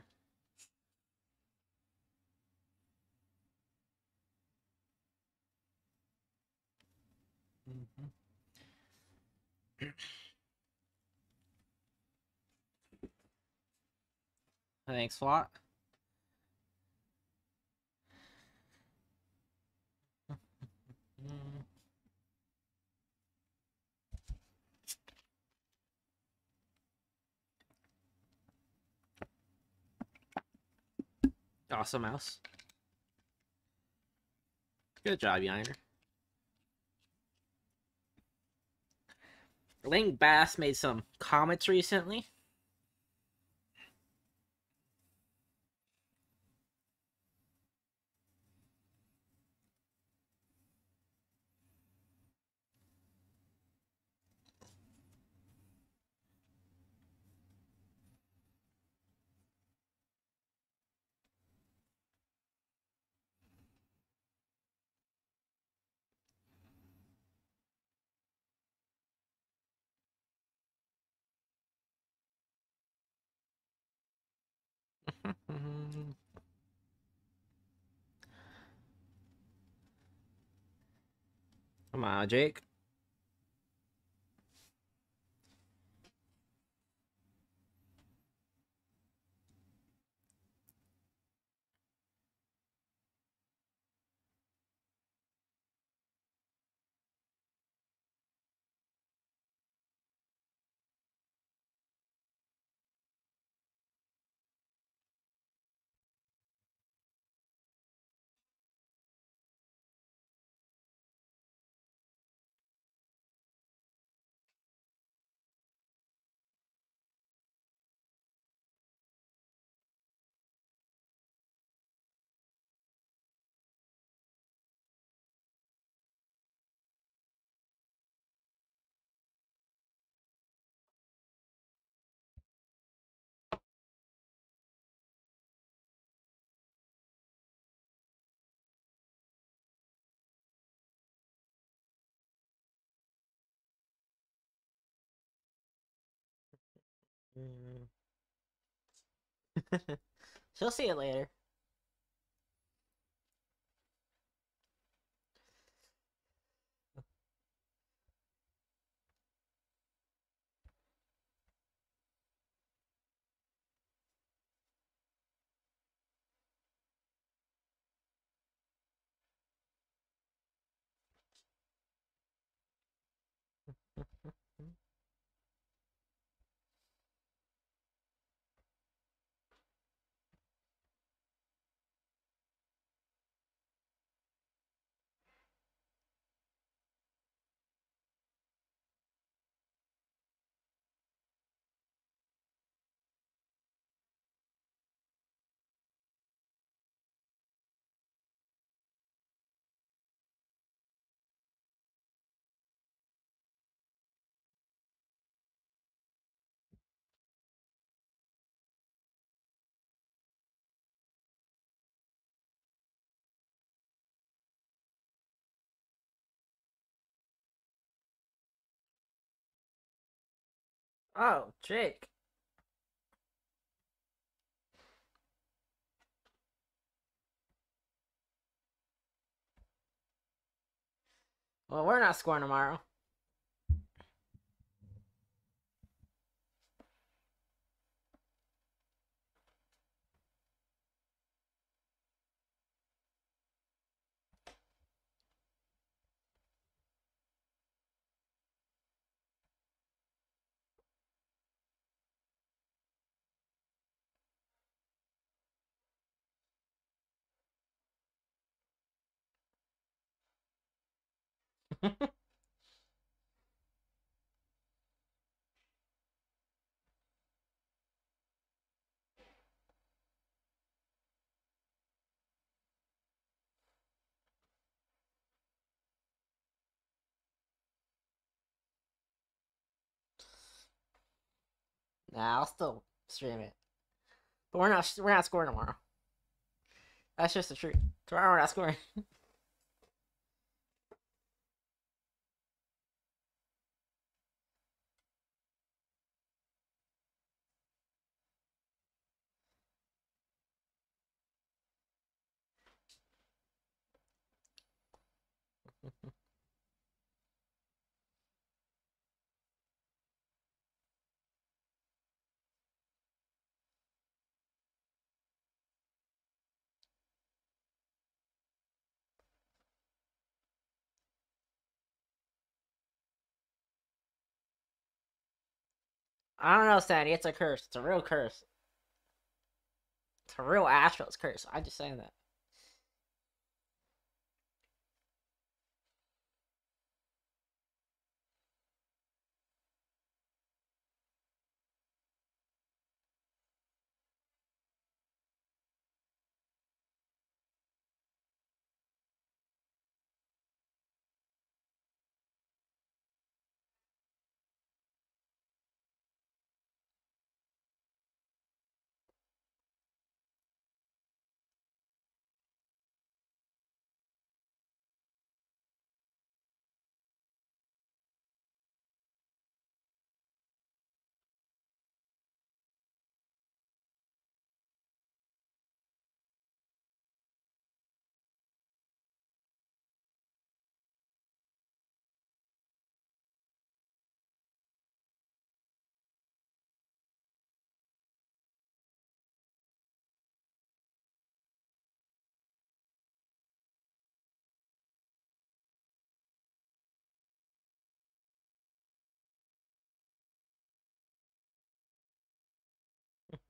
Mm-hmm. Thanks a lot. Awesome mouse. Good job, Yiner. Link Bass made some comments recently. Come on, Jake. She'll see it later. Oh, Jake. Well, we're not scoring tomorrow. Nah, I'll still stream it. But we're not scoring tomorrow. That's just the truth. Tomorrow we're not scoring. I don't know, Sandy. It's a curse. It's a real curse. It's a real Astros curse. I'm just saying that.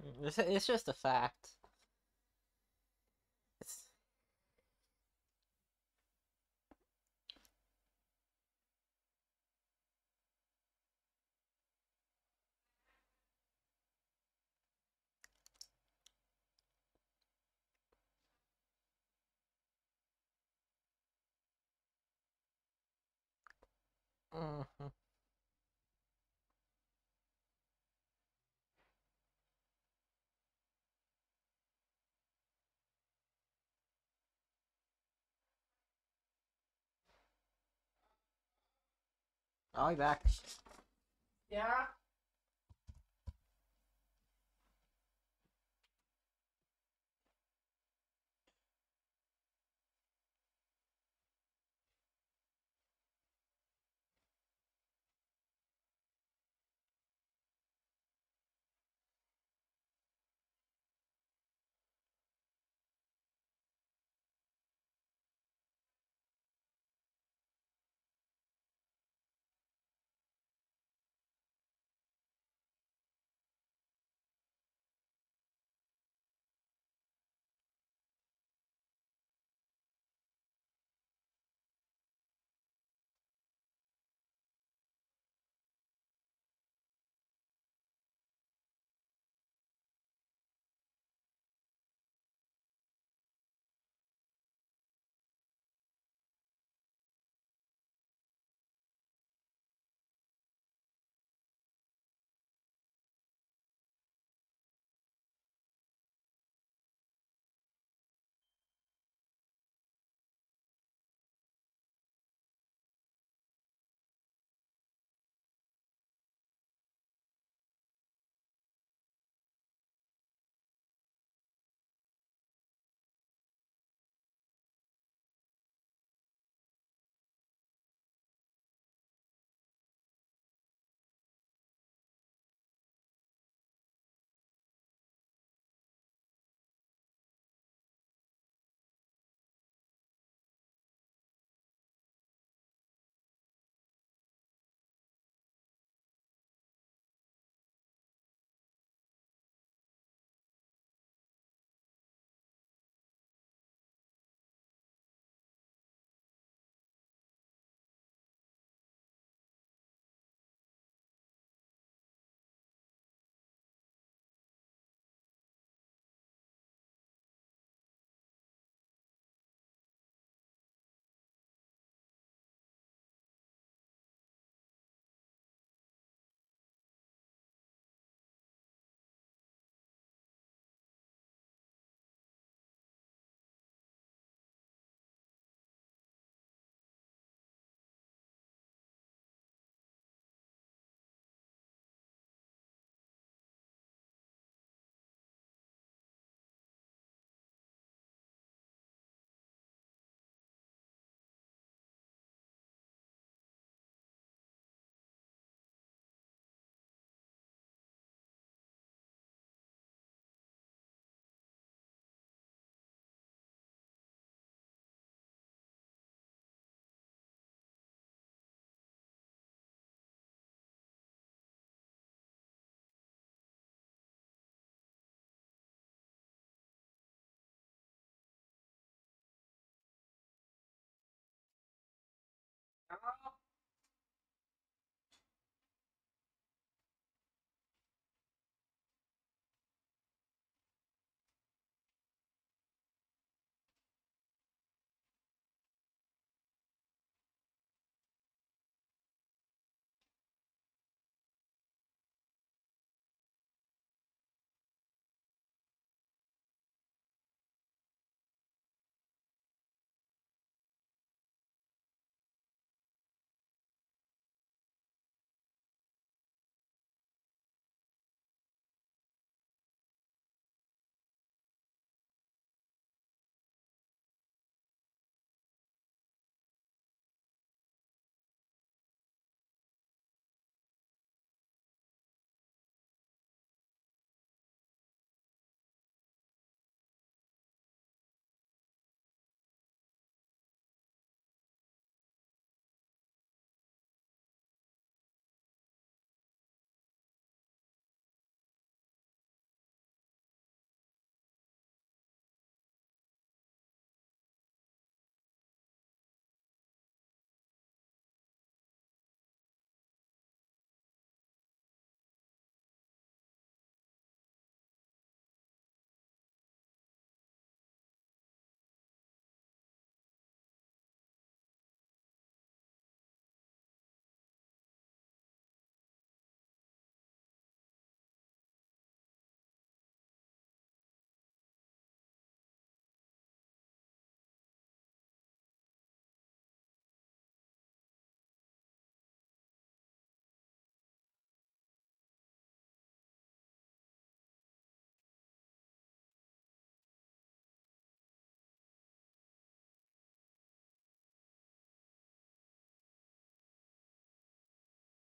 It's just a fact. It's... Mhm. I'll be back. Yeah.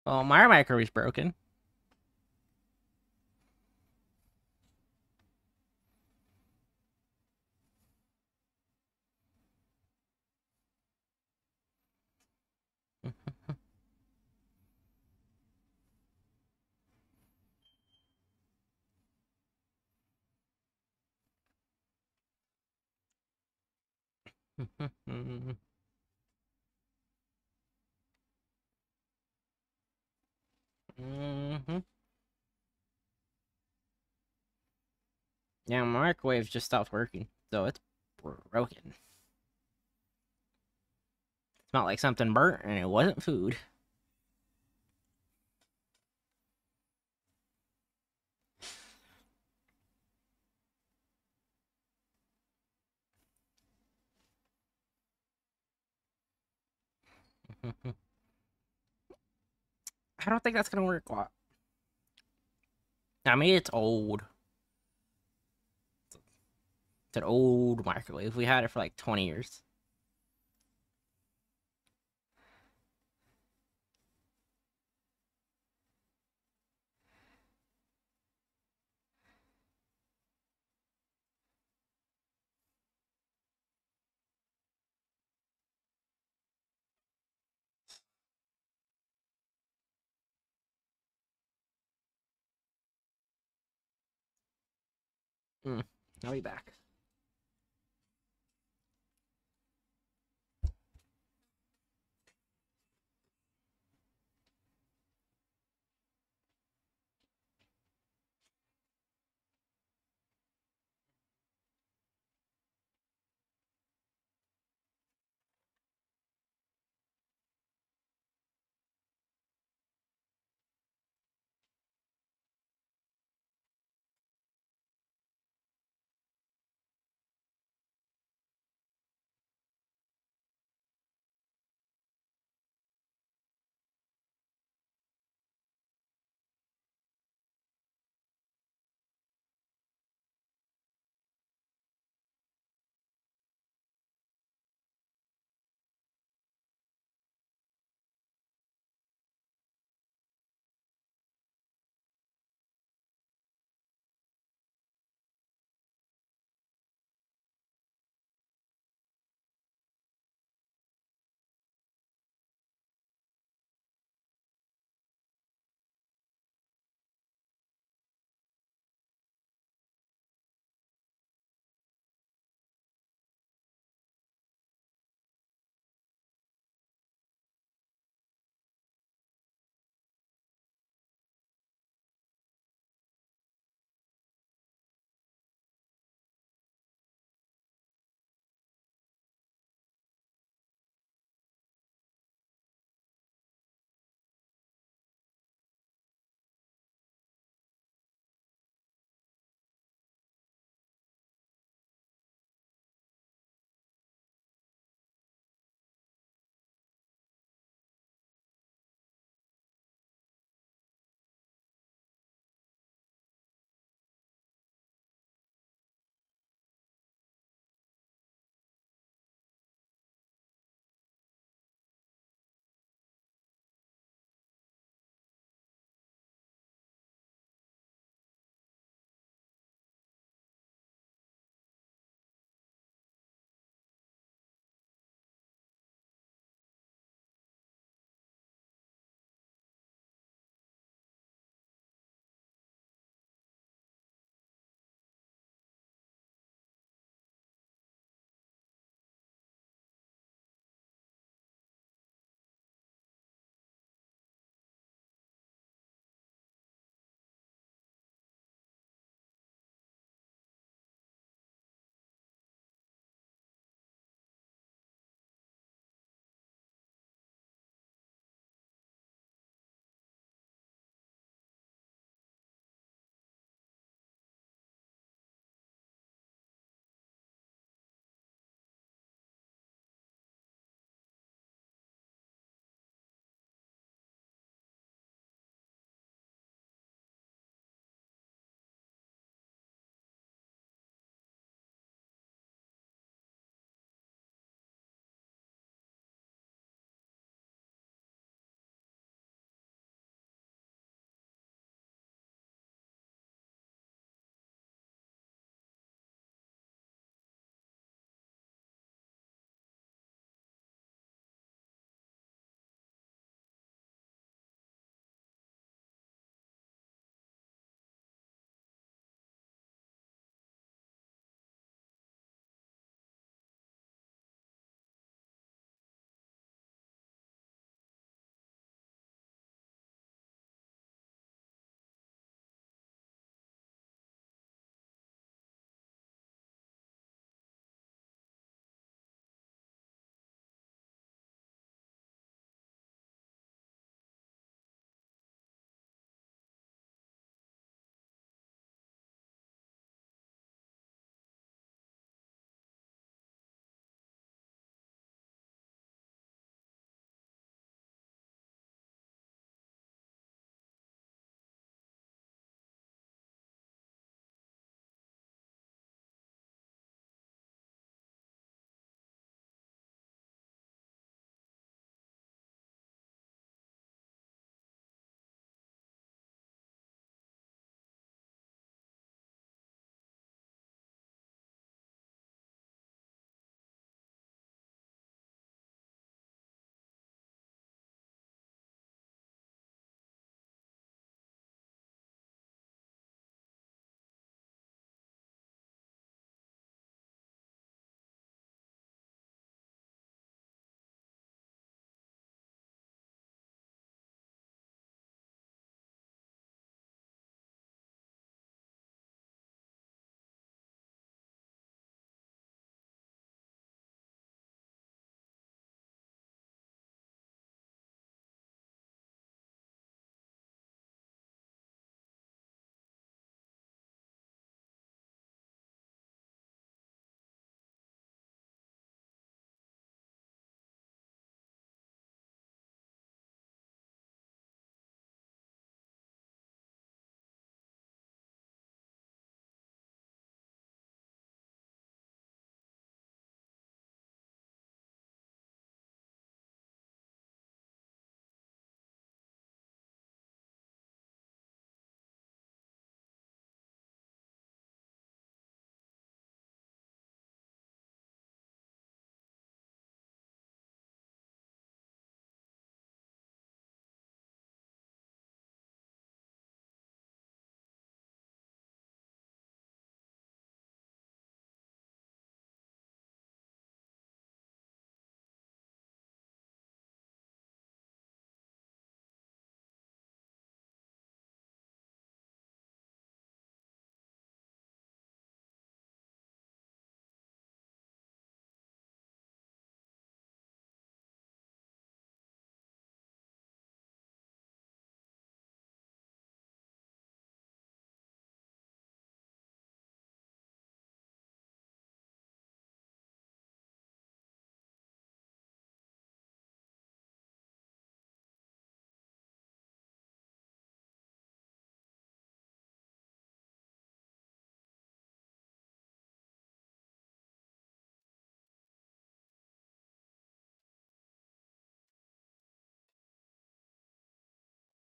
Well, my microwave's broken. Mm-hmm. Yeah, my microwave just stopped working, so it's broken. Smelled like something burnt, and it wasn't food. I don't think that's gonna work. I mean, it's old. It's an old microwave. We had it for like 20 years. Mm. I'll be back.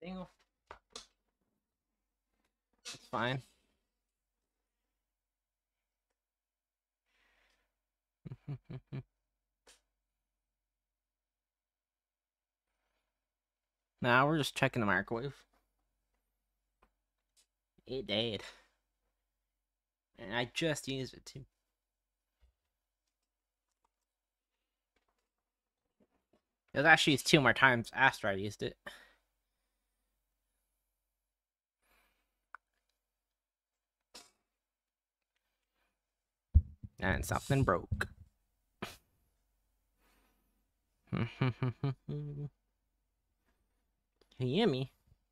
Dingle. It's fine. Now we're just checking the microwave. It did. And I just used it too. It was actually used 2 more times after I used it. And something broke. Can you hear me?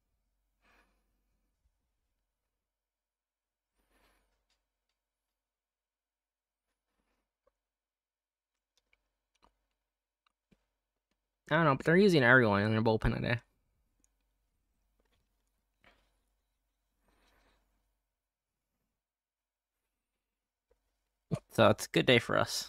I don't know, but they're using everyone in their bullpen today. So it's a good day for us.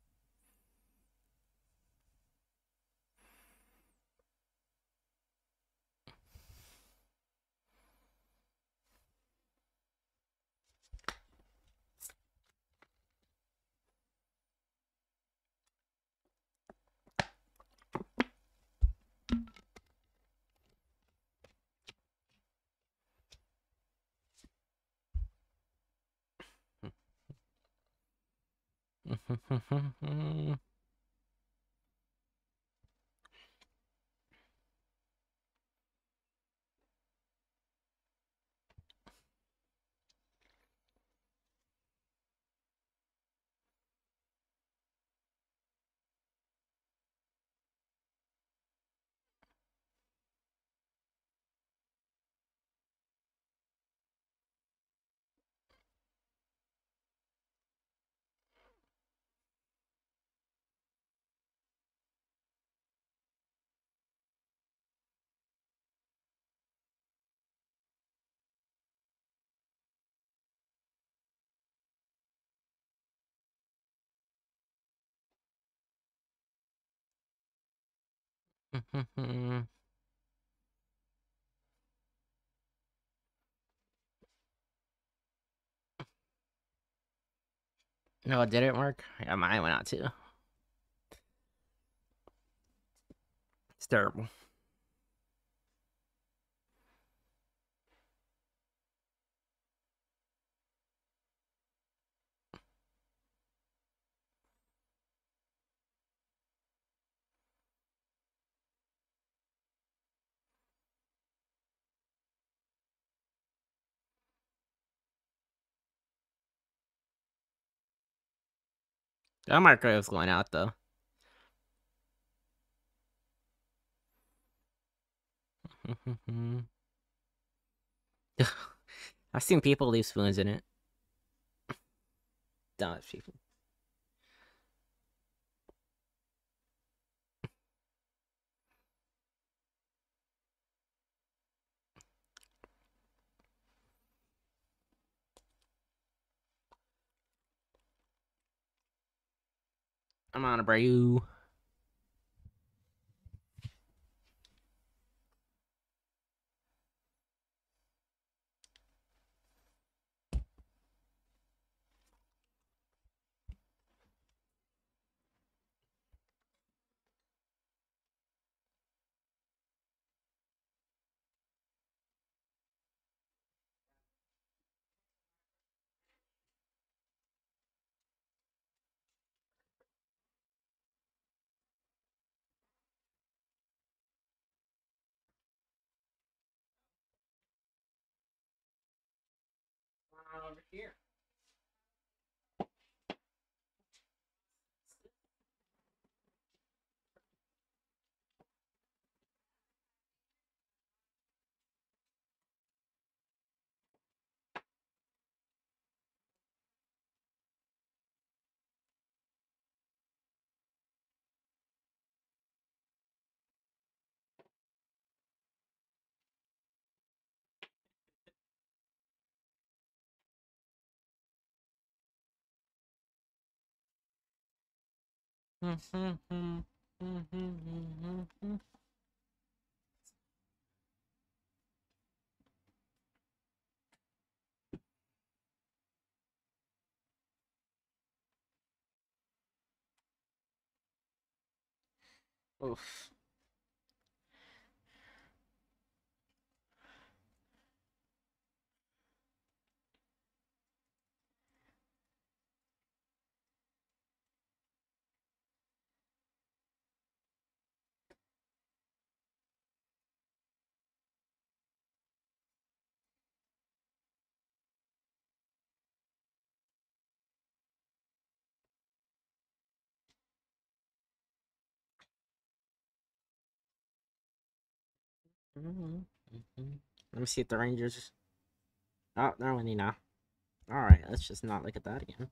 No, it didn't work. Yeah, mine went out too. It's terrible. That microwave's going out though. I've seen people leave spoons in it. Dumb people. I'm on a brew. Over here. Oof. Mhm, mhm. Let me see if the Rangers. Oh, they're winning now. All right, let's just not look at that again.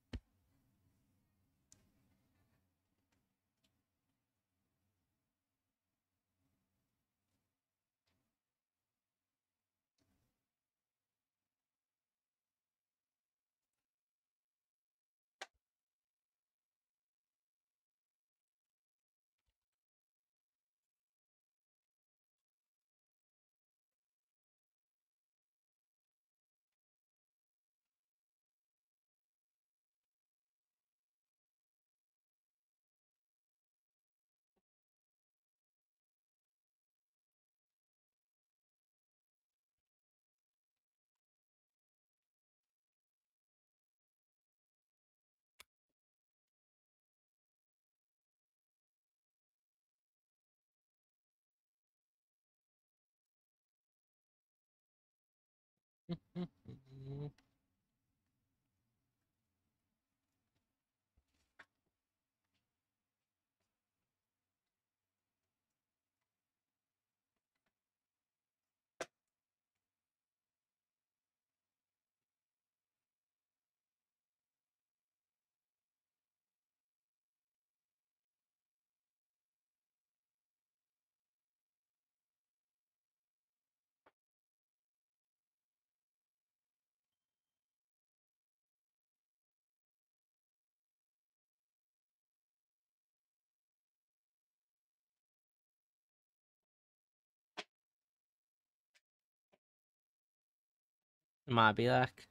Might be like.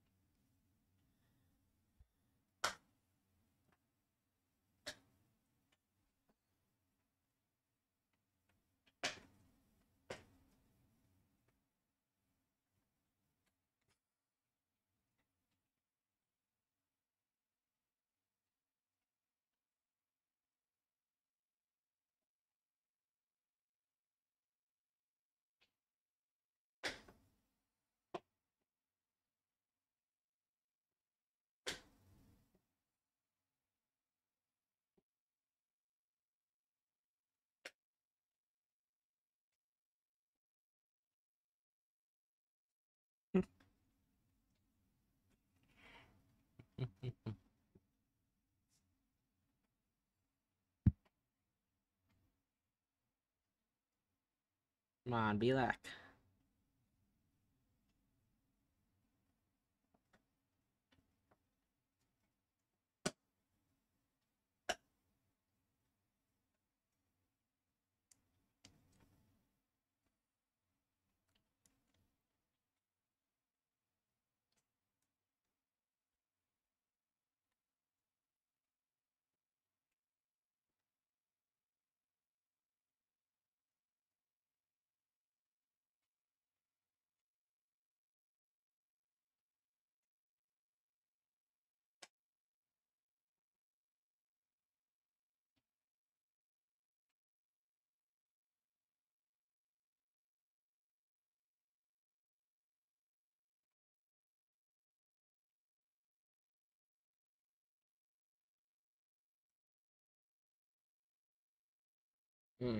Come on, be like. Mm.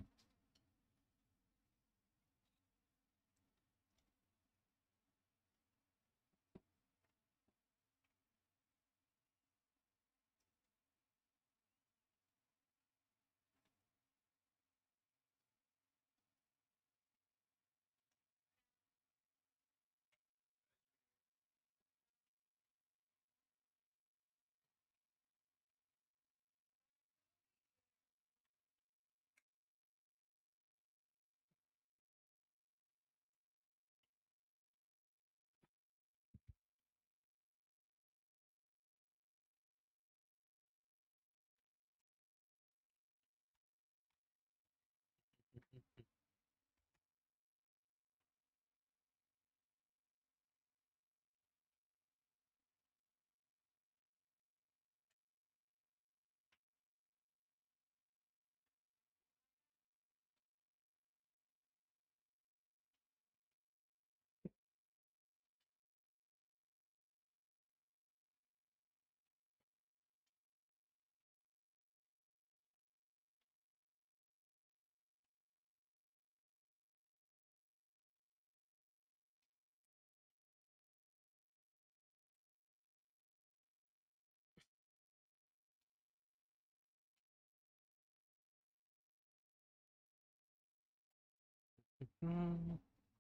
Mm.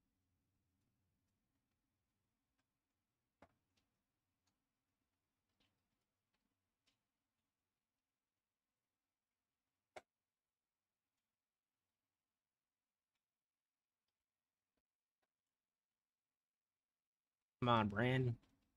Come on, Brandon.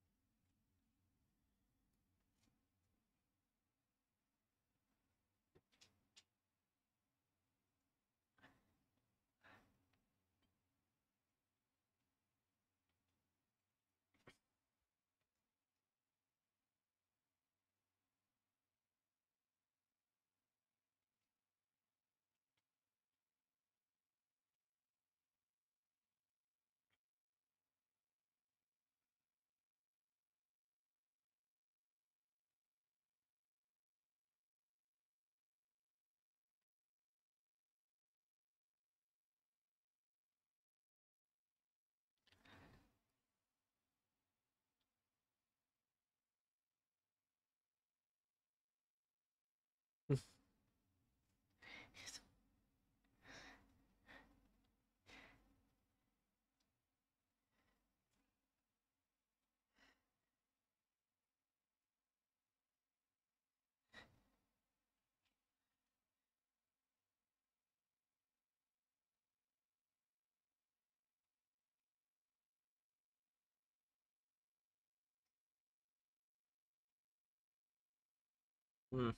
Mm.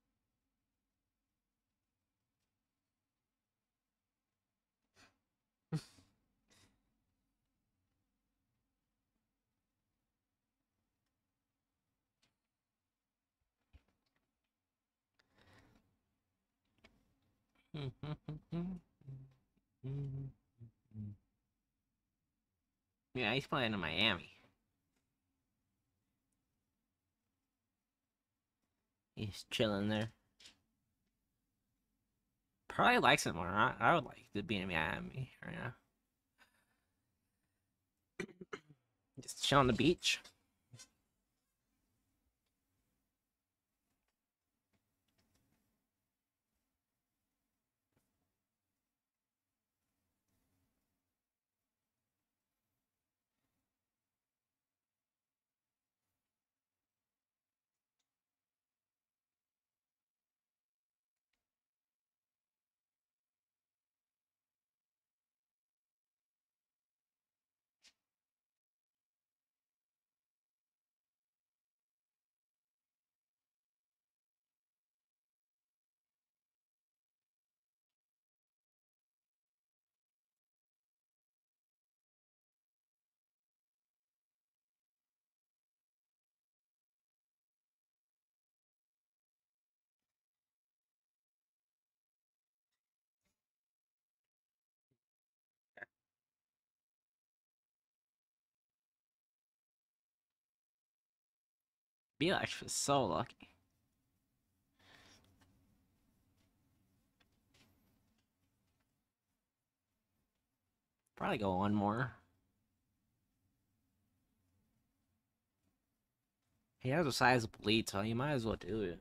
Yeah, he's playing in Miami. He's chilling there. Probably likes it more. I would like to be in Miami right now. Just chill on the beach. Bielak was so lucky. Probably go one more. He has a sizable lead, so you might as well do it.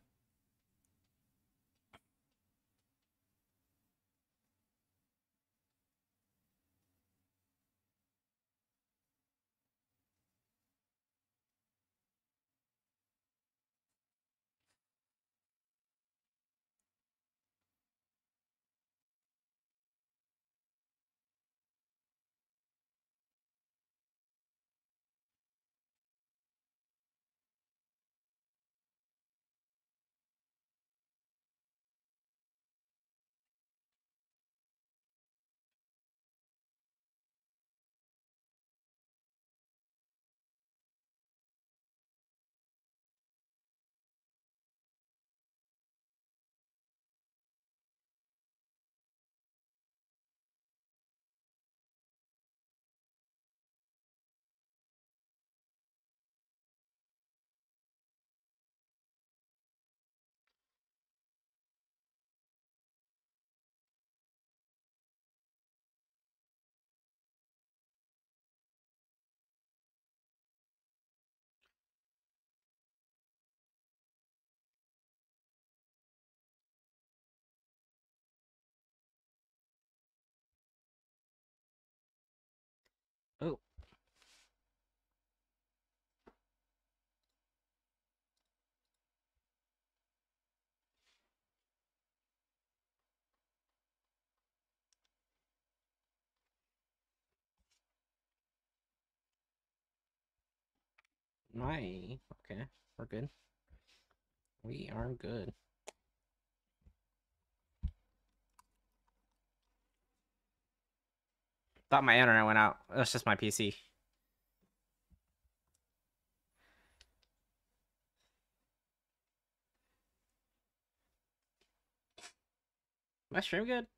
My okay, we're good. We are good. Thought my internet went out. That's just my PC. My stream good?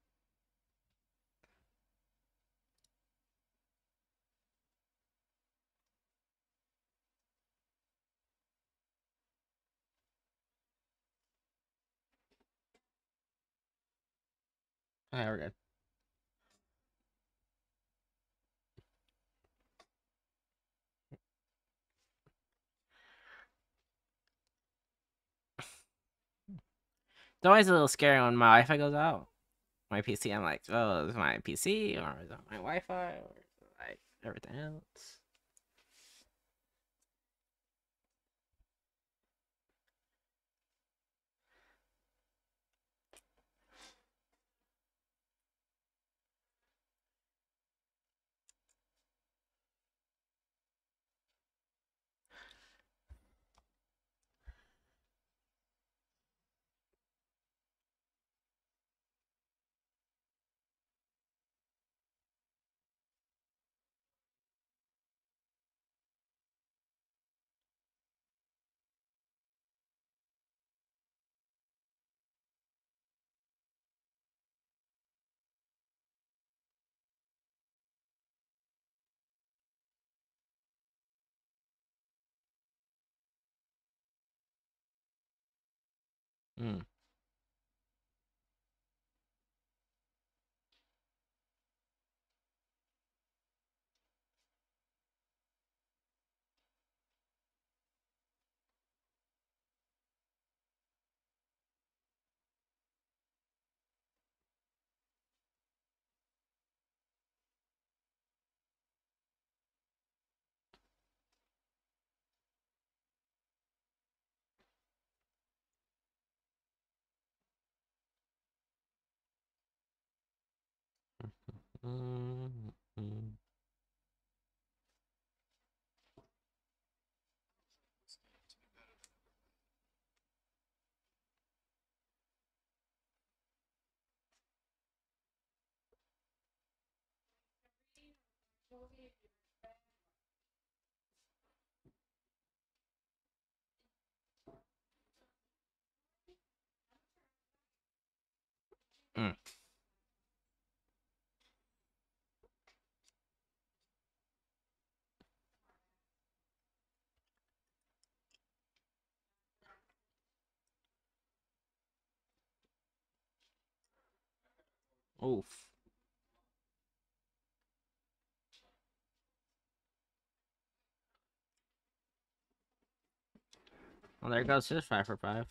Okay, we're good. It's always a little scary when my Wi-Fi goes out. My PC, I'm like, oh, is it my PC or is it my Wi-Fi or is it like everything else? Hmm. Mm-hmm. Mm. Oof. Well, there goes his 5 for 5.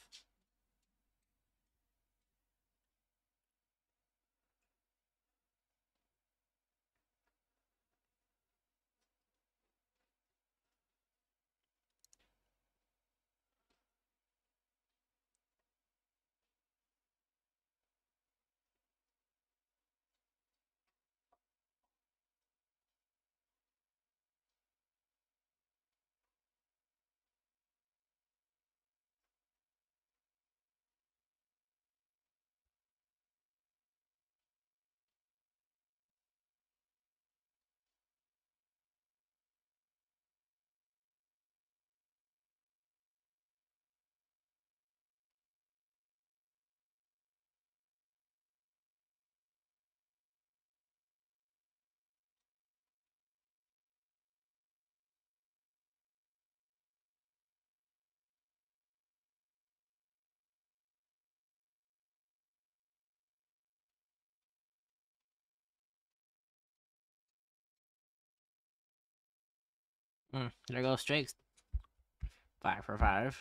There goes Drake's 5 for 5.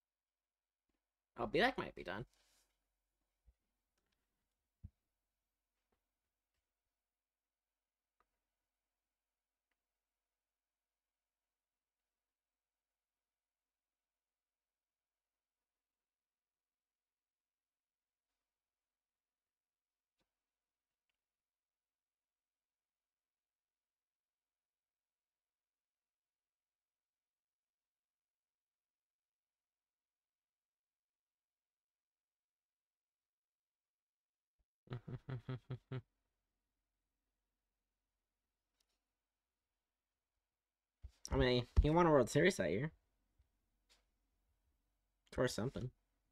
Oh, B-Deck might be done. I mean, he won a World Series that year. Or something.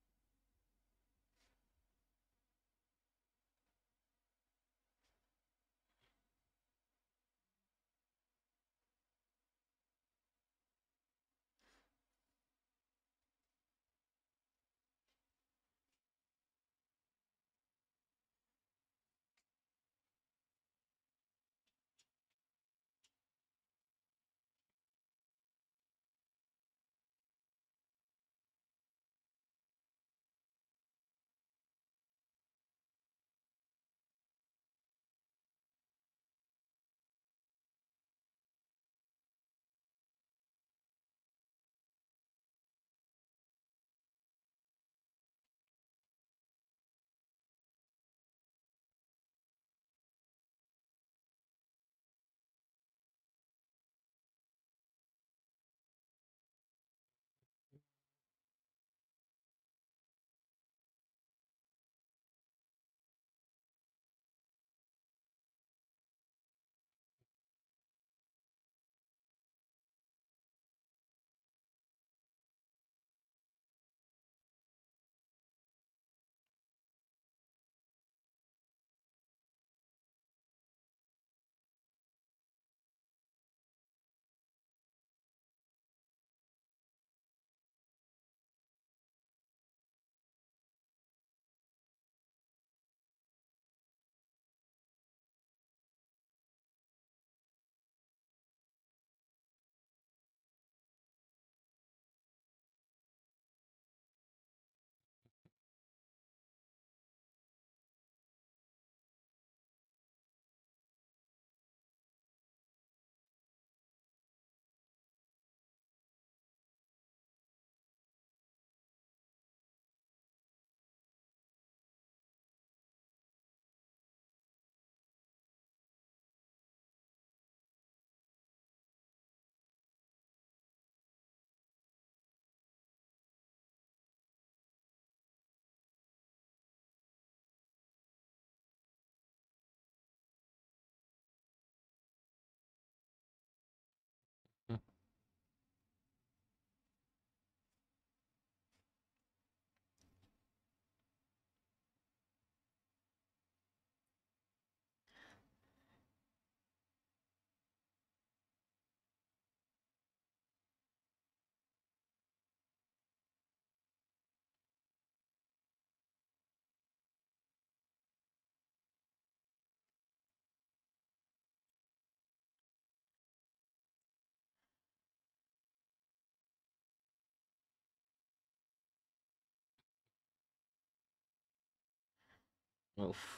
Oof.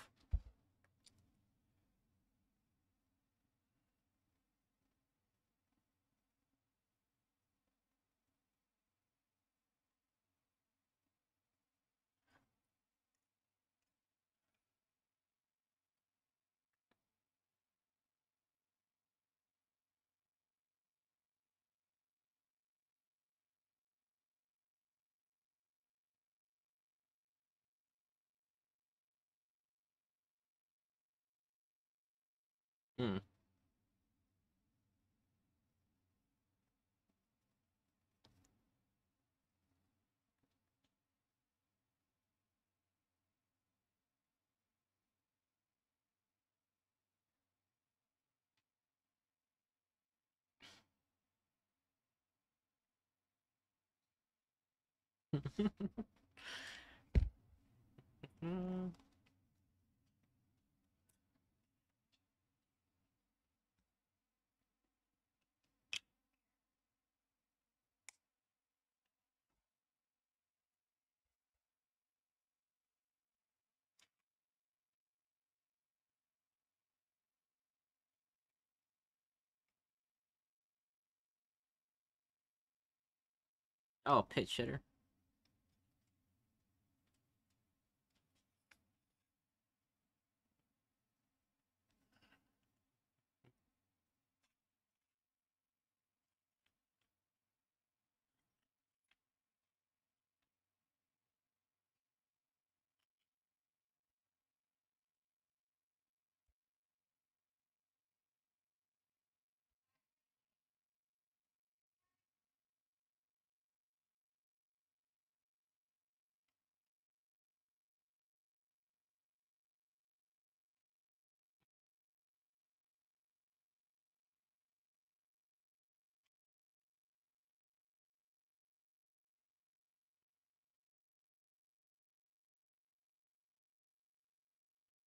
Hmm. Oh, pitch hitter.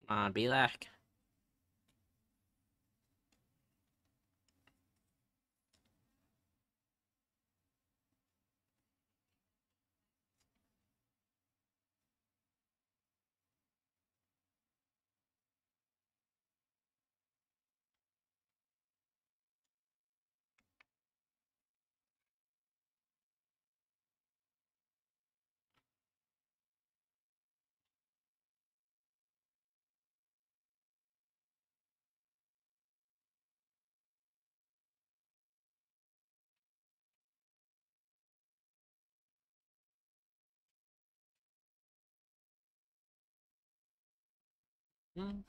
Be like. Mm.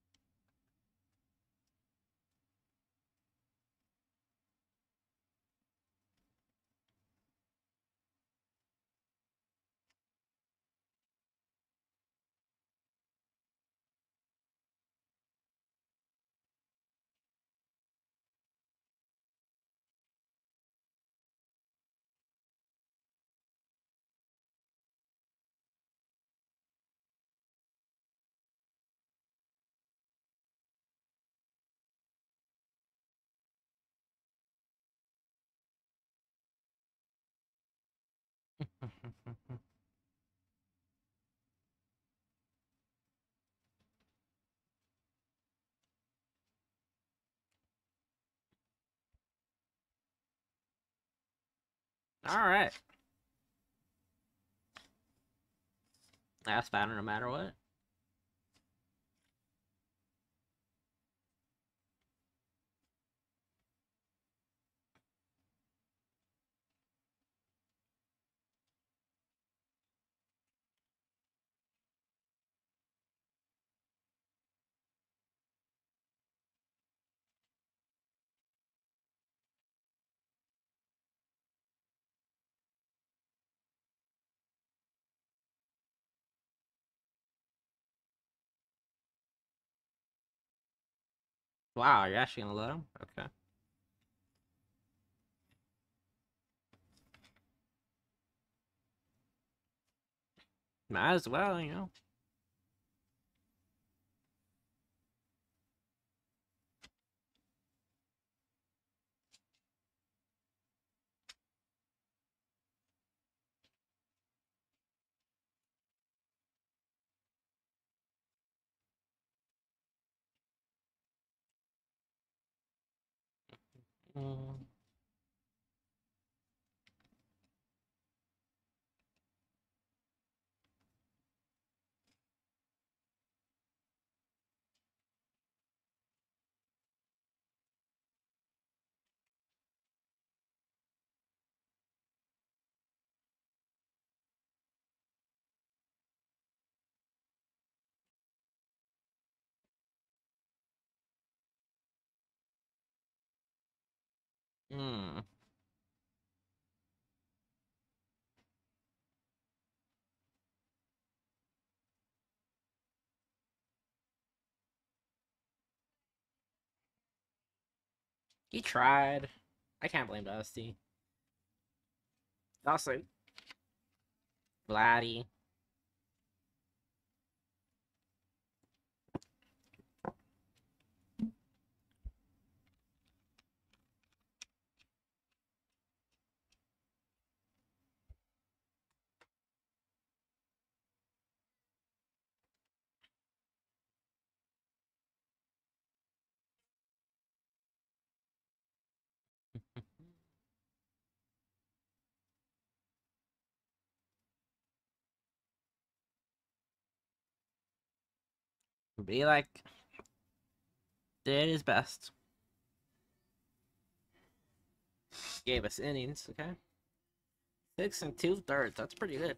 All right. That's better no matter what. Wow, you're actually gonna let him? Okay. Might as well, you know. Mm. Mm. He tried. I can't blame Dusty. Also, Vladdy. Be like, did his best. Gave us innings, okay? 6 2/3. That's pretty good.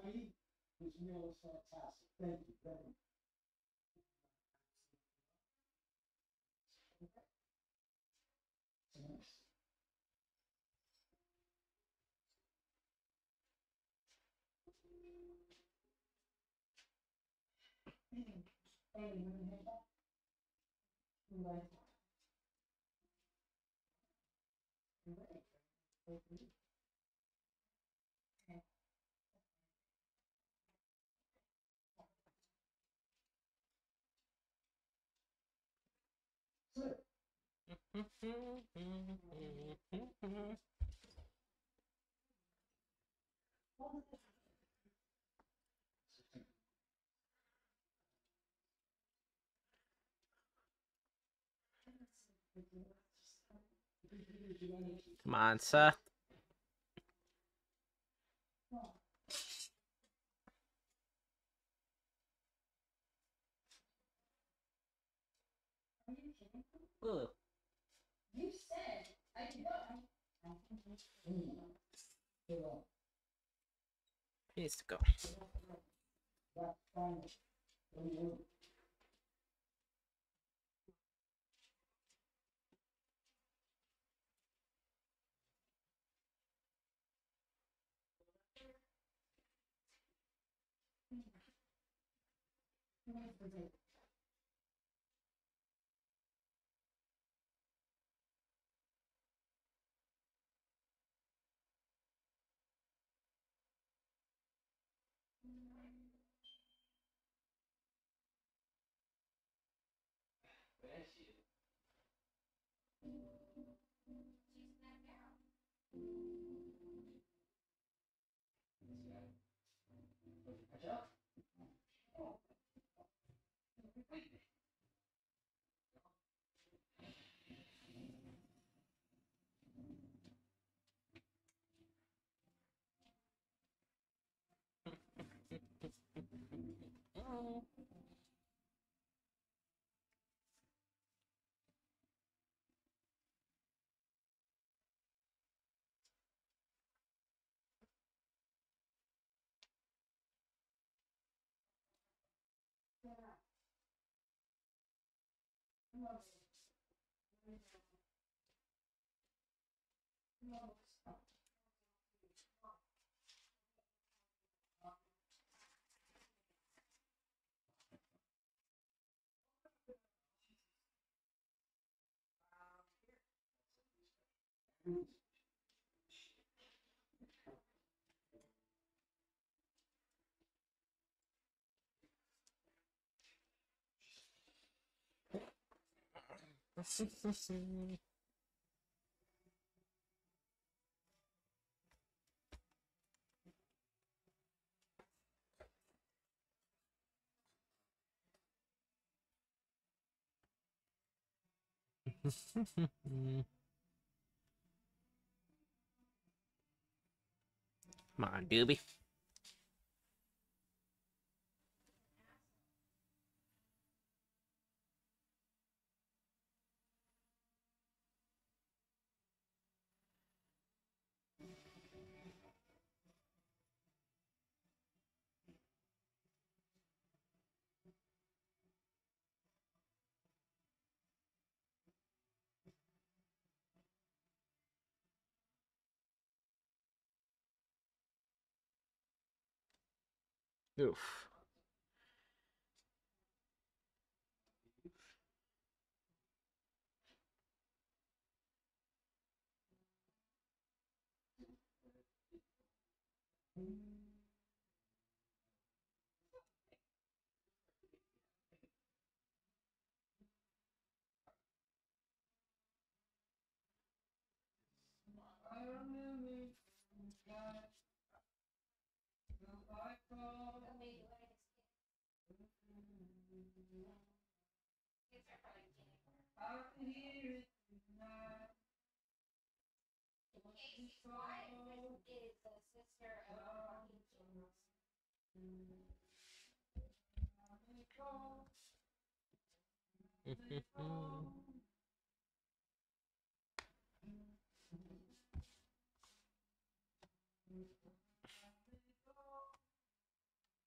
Come on, Seth. Ugh. You said I could go. He needs to go. Come on, Doobie. Oof.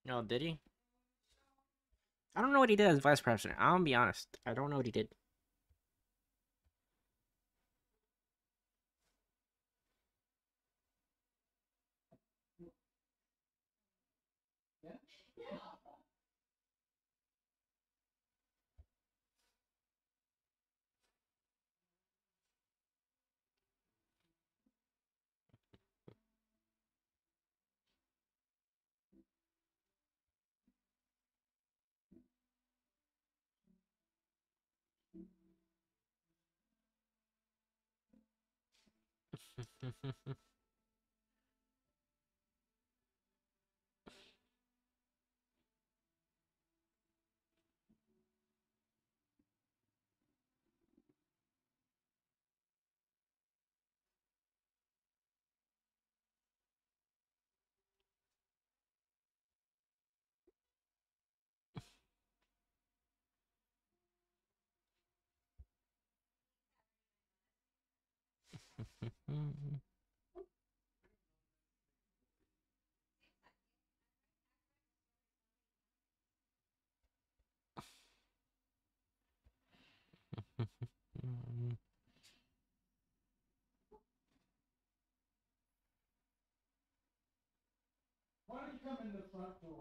No, did he? I don't know what he did as vice president. I'm gonna be honest. I don't know what he did. Why don't you come in the front door?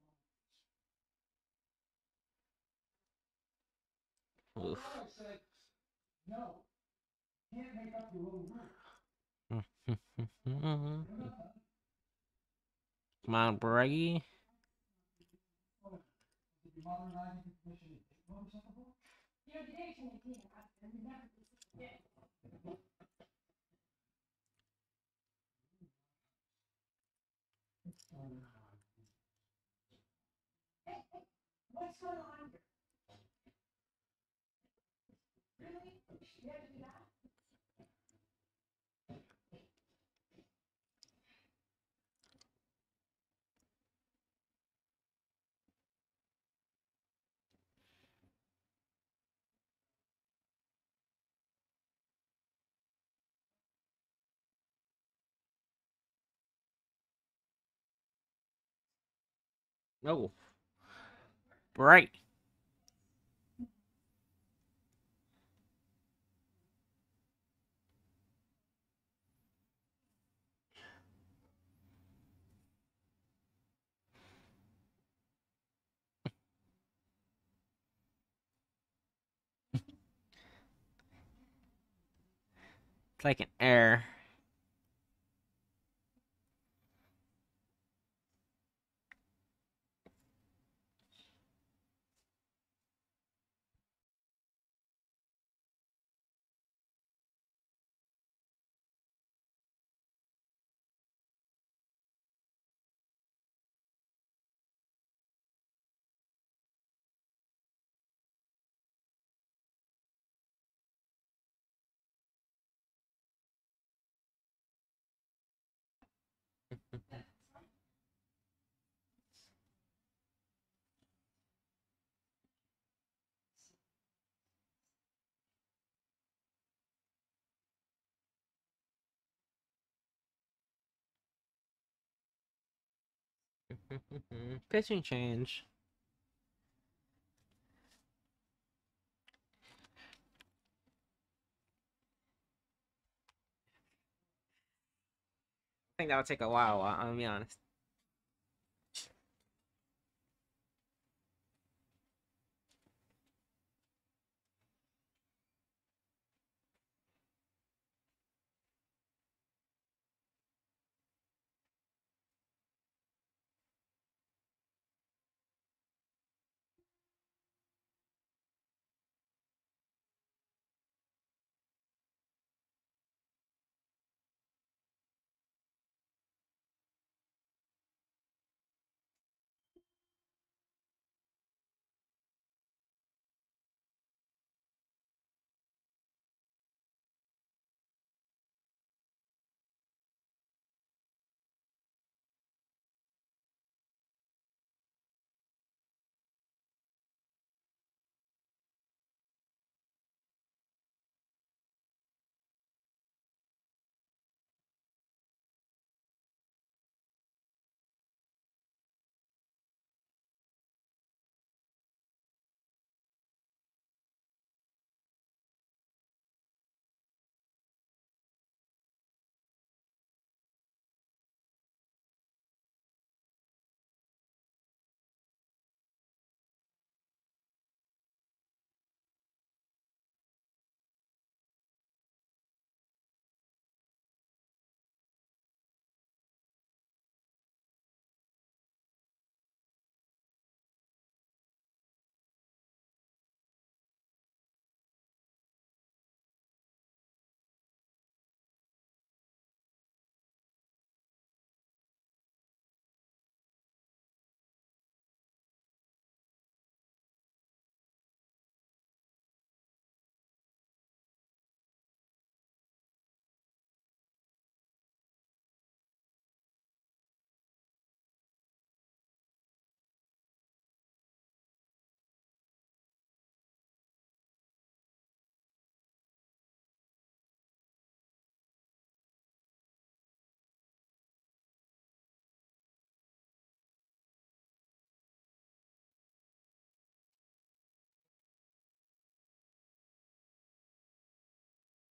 Oof. I said, no. Can't make up your own rules. Come on, Braggy. Did your mother and I give you permission to take motorcycle? You know, today it's only 18. I never did. Hey, what's going on here? Really? You have to do that? No. Bright. It's like an error. Pitching change. I think that would take a while. I'll be honest.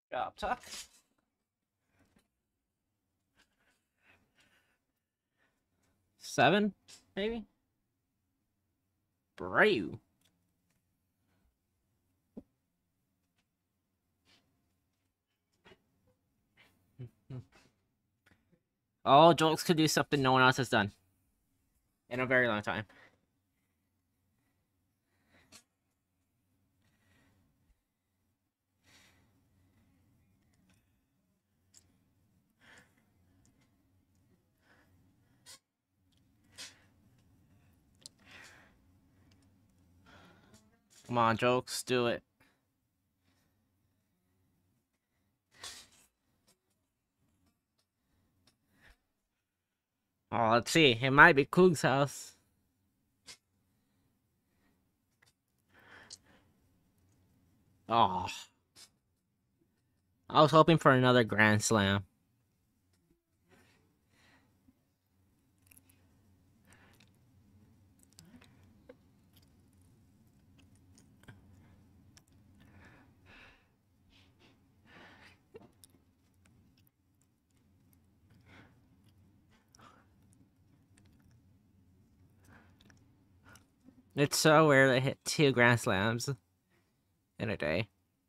Job tuck. Seven, maybe. Brave. Oh, Jolks could do something no one else has done in a very long time. Come on, Jokes, do it. Oh, let's see. It might be Coog's house. Oh. I was hoping for another Grand Slam. It's so rare to hit 2 Grand Slams in a day.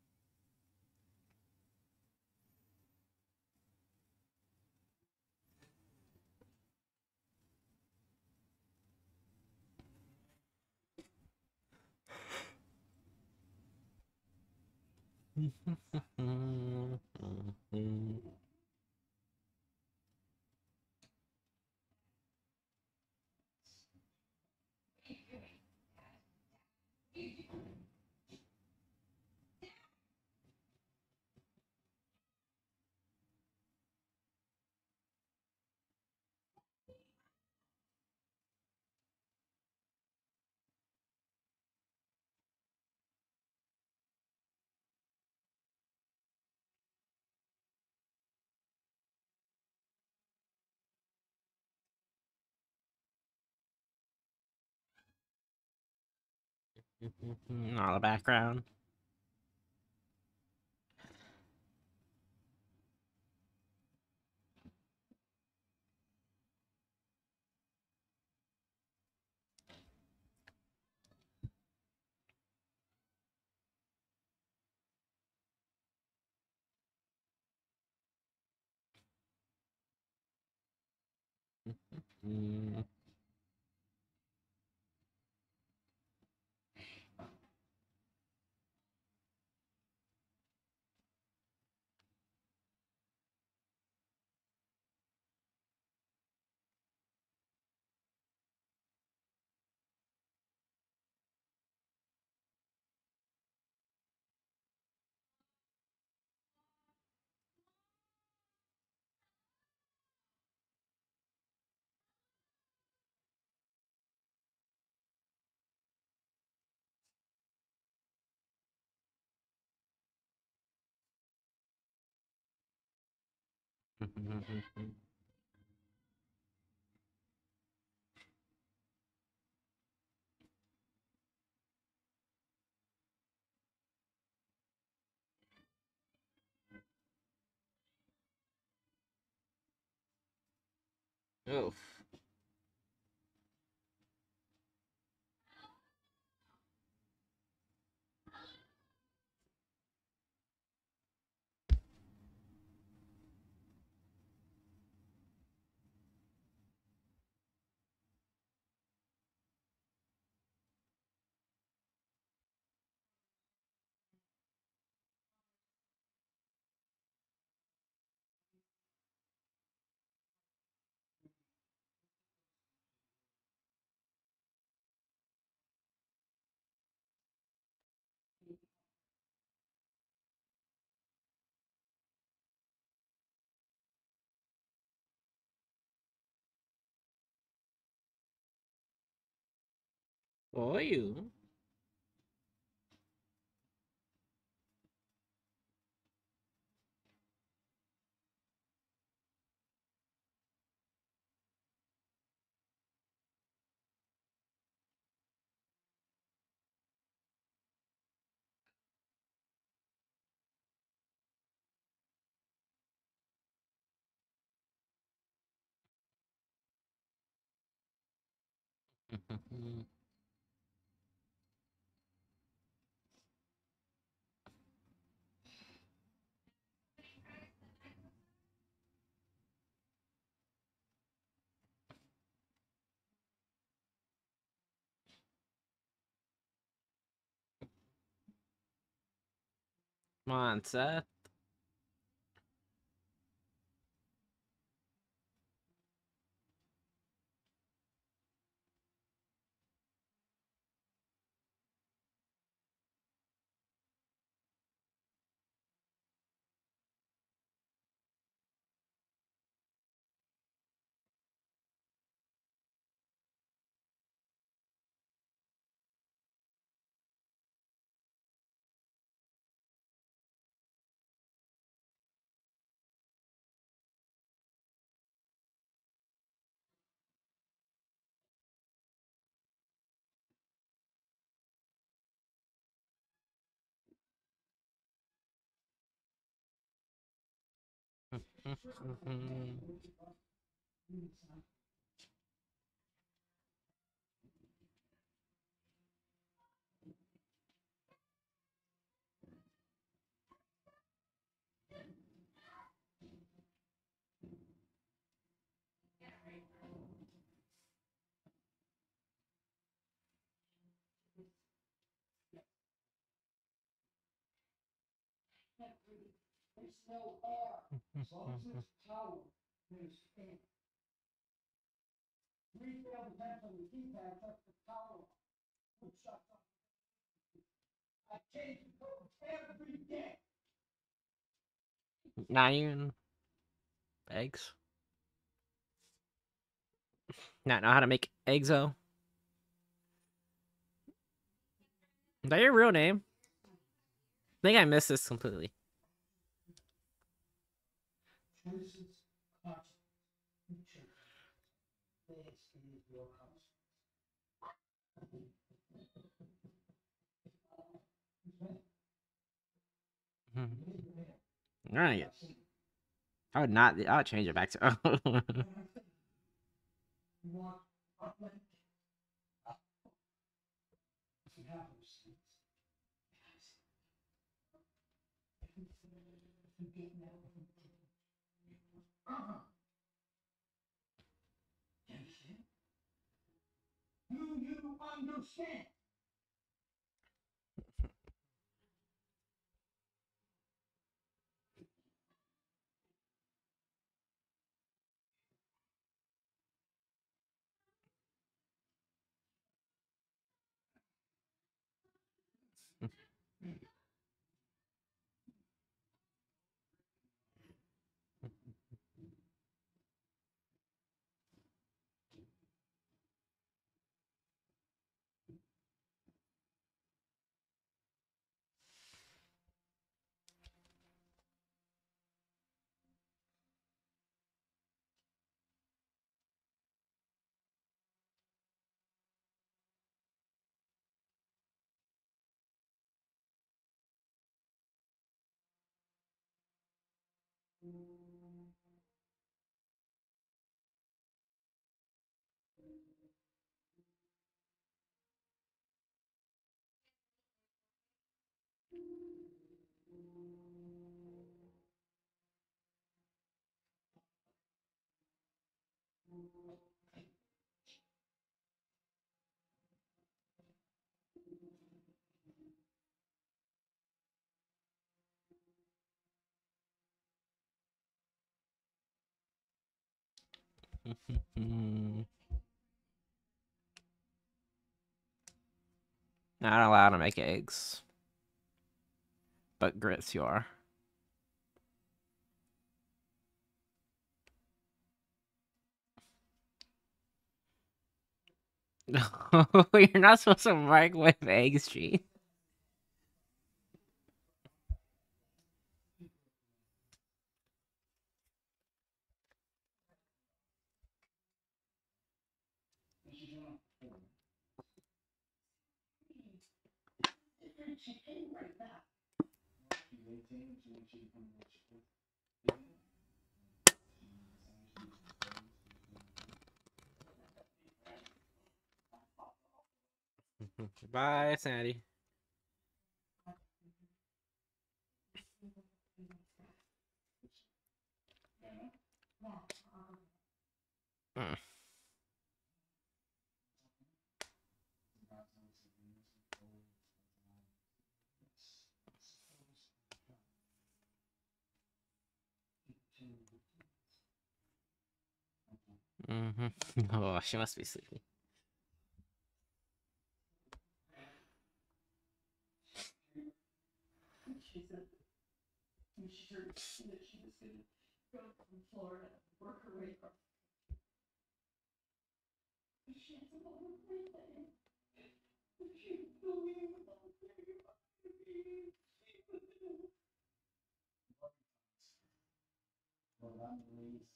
Not a background. Oof. Oh, you. Come on, Seth. There's no air. As long as this tower is in. We fail to cancel the keypad, touch the tower. Which shuts off. I change the code every day. Not even eggs. Not know how to make eggs though. Is that your real name? I think I missed this completely. Choices, consequences. This is your Alright. I would not. I would change it back to. Do you understand? Not allowed to make eggs. But grits, you are. You're not supposed to microwave eggs, G. Bye, Sandy. Mm. Mm-hmm. Oh, she must be sleeping. She said when she heard that she was going to go from Florida, work her way up. She has a lot of everything. She told me about everything. Well, that means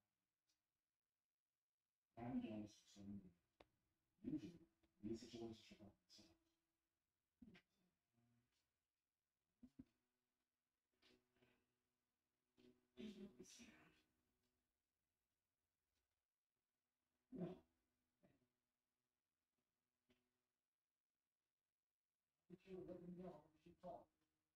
I'm jealous for some reason. Usually, these situations should not be so. It's really sad. No. But you let me know if she called.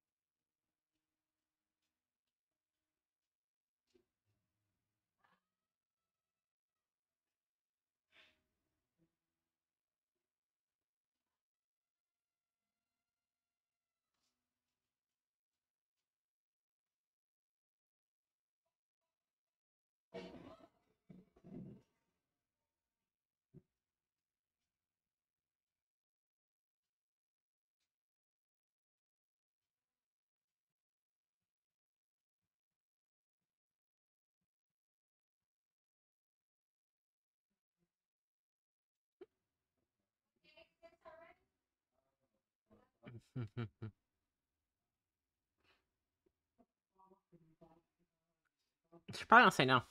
She probably don't say no.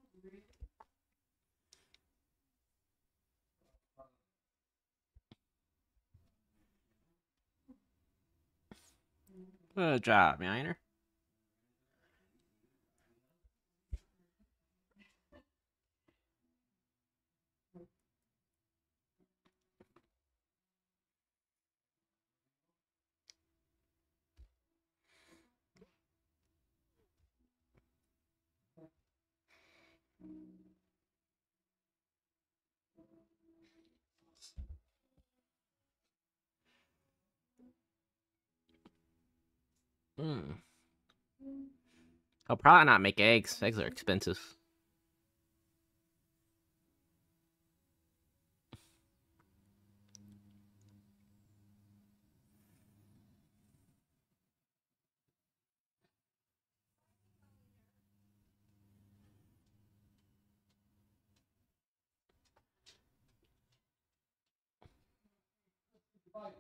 Good job, Miner. Mm. I'll probably not make eggs. Eggs are expensive. Bye.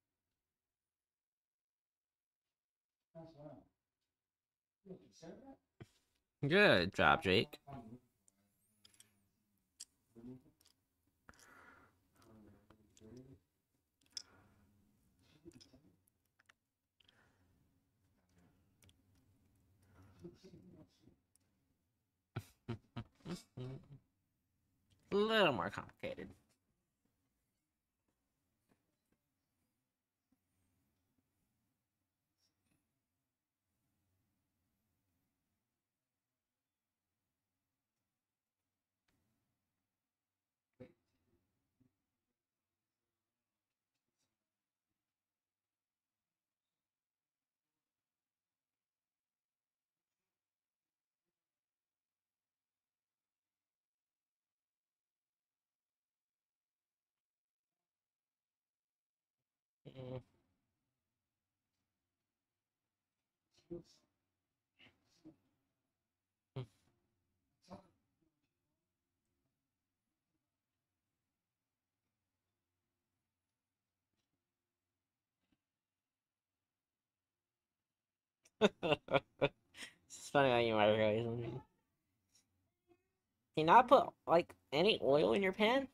That's wow. You consider that? Good job, Jake. A little more complicated. Mm. It's funny how you microwave something. Can you not put like any oil in your pan?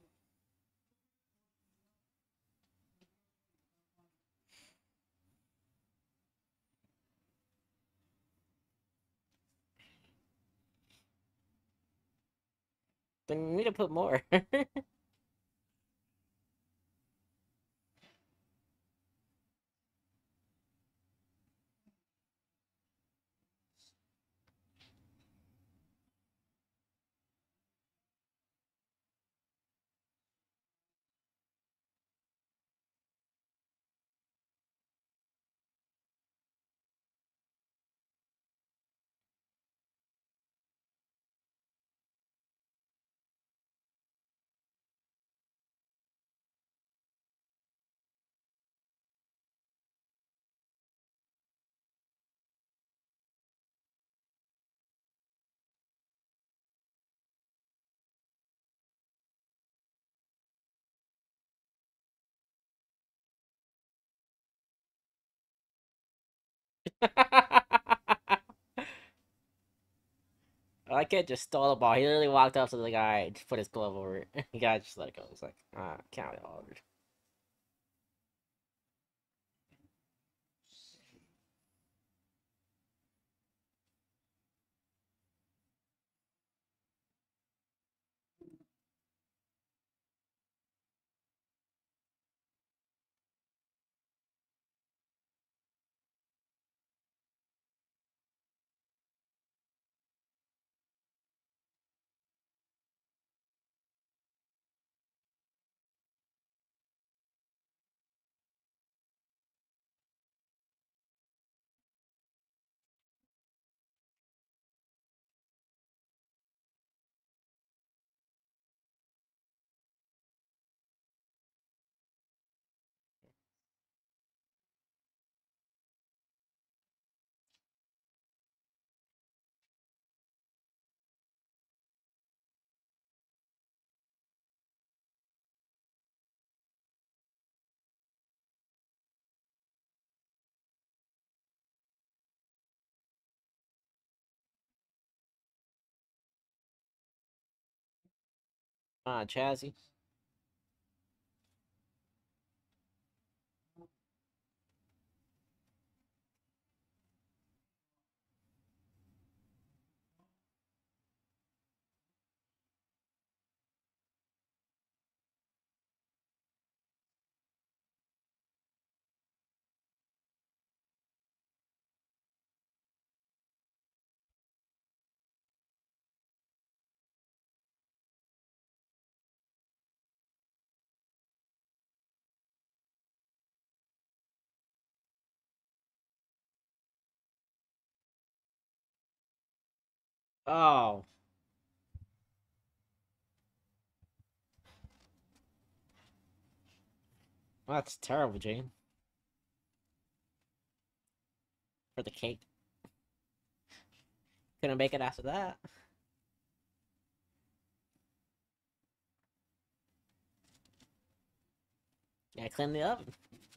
Then you need to put more. That kid just stole the ball. He literally walked up to the guy and just put his glove over it. The guy just let it go. He's like, count it all. Chazzy. Oh, that's terrible, Jane. For the cake. Couldn't make it after that. Yeah, clean the oven.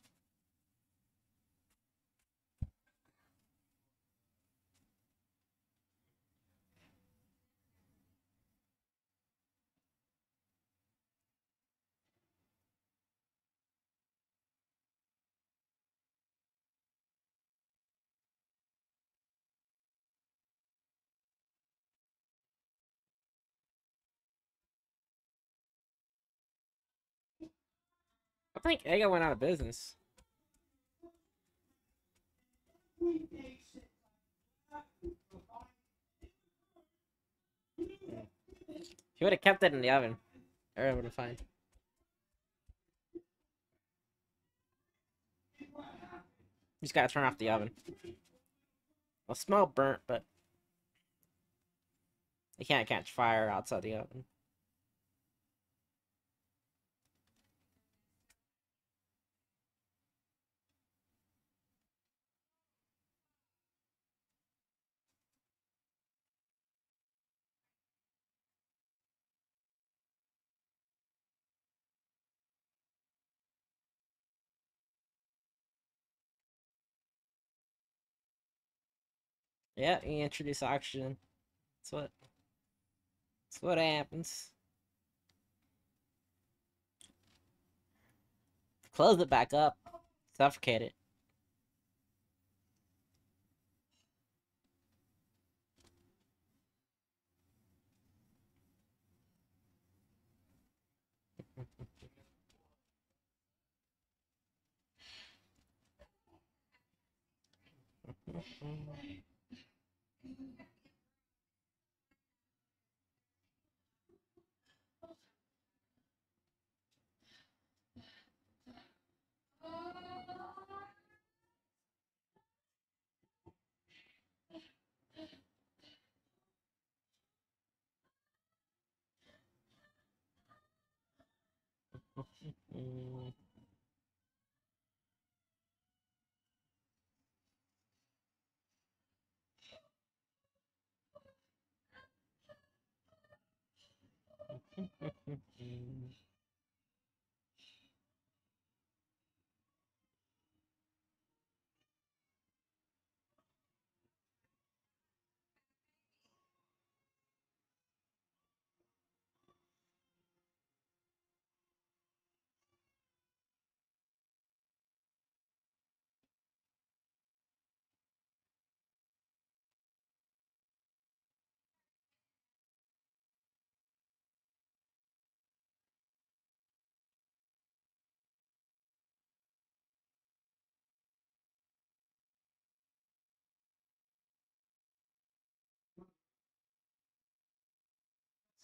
I think Eggo went out of business. He would have kept it in the oven. Everyone would have fine. You just gotta turn off the oven. It'll smell burnt, but you can't catch fire outside the oven. Yeah, you introduce oxygen. That's what. That's what happens. Close it back up. Suffocate it.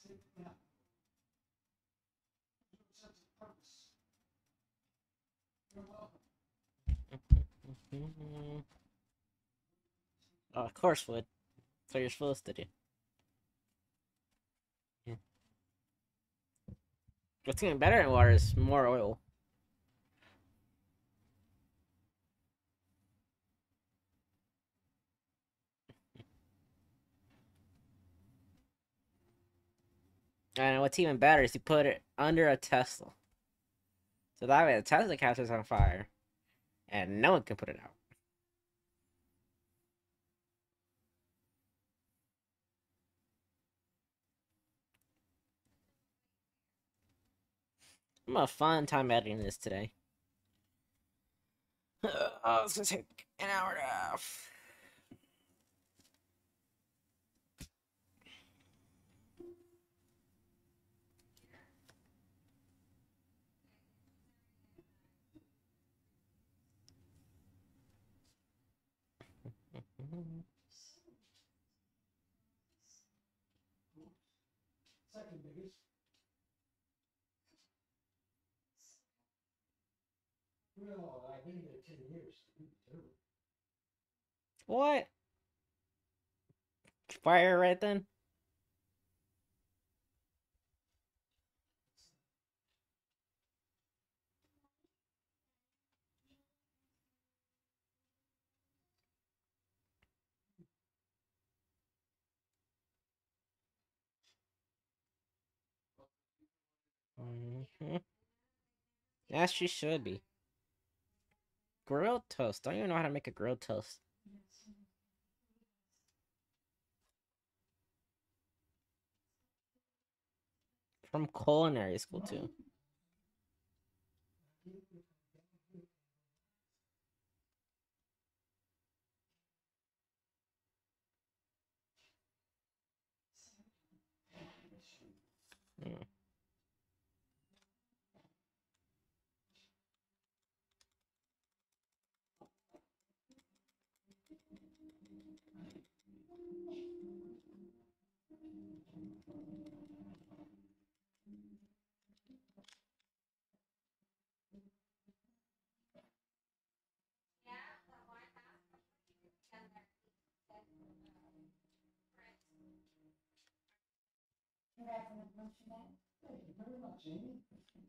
it now. There's no sense of purpose. You're welcome. Oh, of course would. That's what you're supposed to do. Yeah. What's getting better in water is more oil. And what's even better is you put it under a Tesla. So that way the Tesla catches on fire. And no one can put it out. I'm gonna have a fun time editing this today. Oh, it's gonna take an hour and a half. Second biggest. Well, I've been there 10 years. What? Fire right then? Yes, she should be. Grilled toast. Don't even know how to make a grilled toast. From culinary school, too. Mm. Thank you very much, Amy.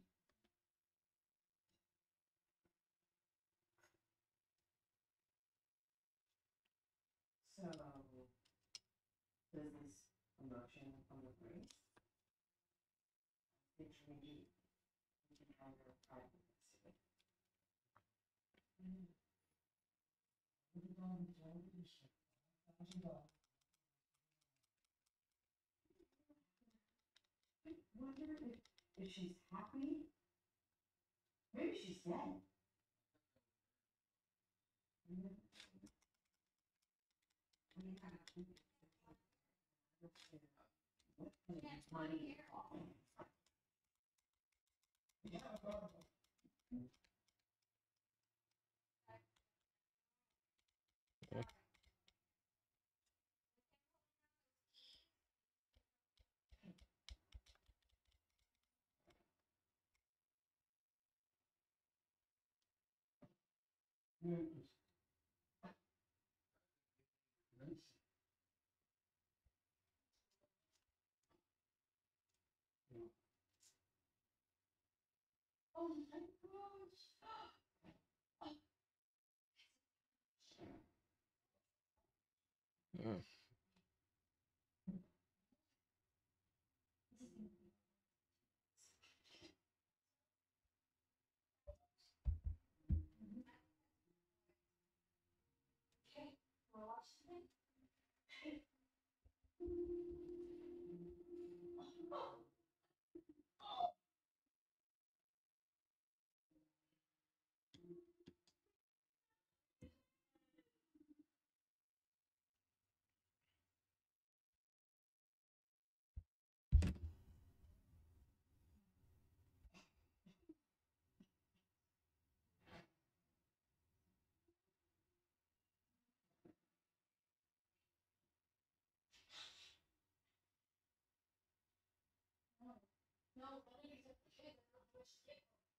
So, business promotion on the break. Which maybe we can have a private visit. I wonder if she's happy. Maybe she's dead. Money. Oh my gosh. Mm.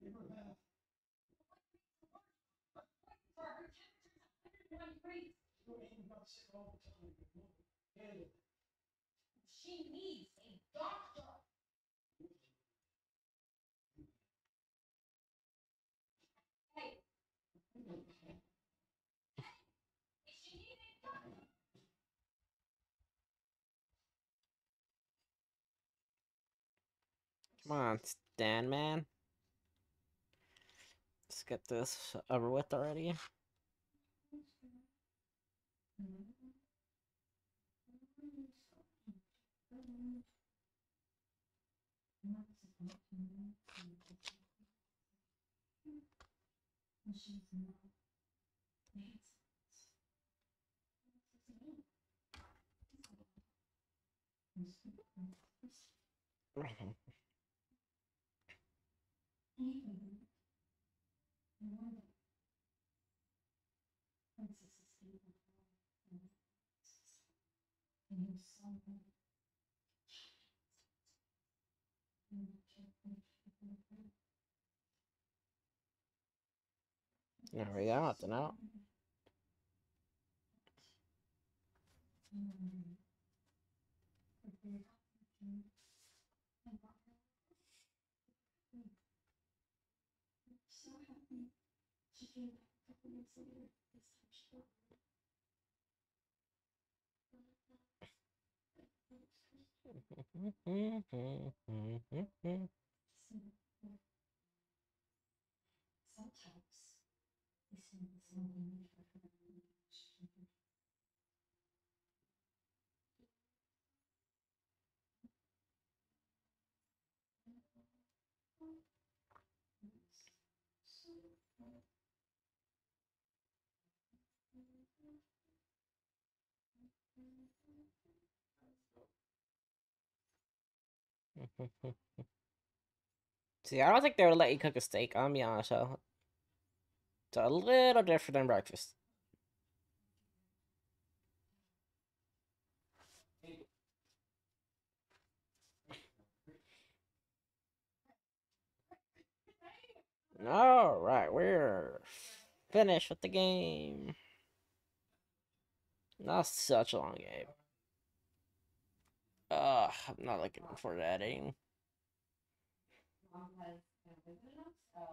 Never have. For her temperature's 101 degrees. You ain't about sick all the time. Your mother handled it. She needs a doctor. Hey. If she needs a doctor. Come on, Stan, man. Let's get this over with already. There we go, nothing out. See, I don't think they would let you cook a steak, I'll be honest, so it's a little different than breakfast. Alright, we're finished with the game. Not such a long game. I'm not looking for that editing. Mom has visited us,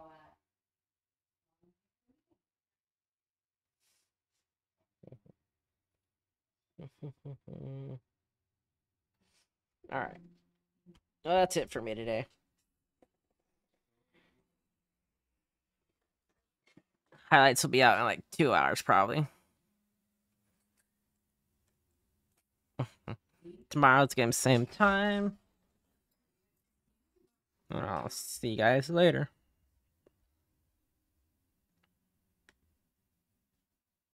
Alright. Well, that's it for me today. Highlights will be out in like 2 hours, probably. Tomorrow's game, same time. I'll see you guys later.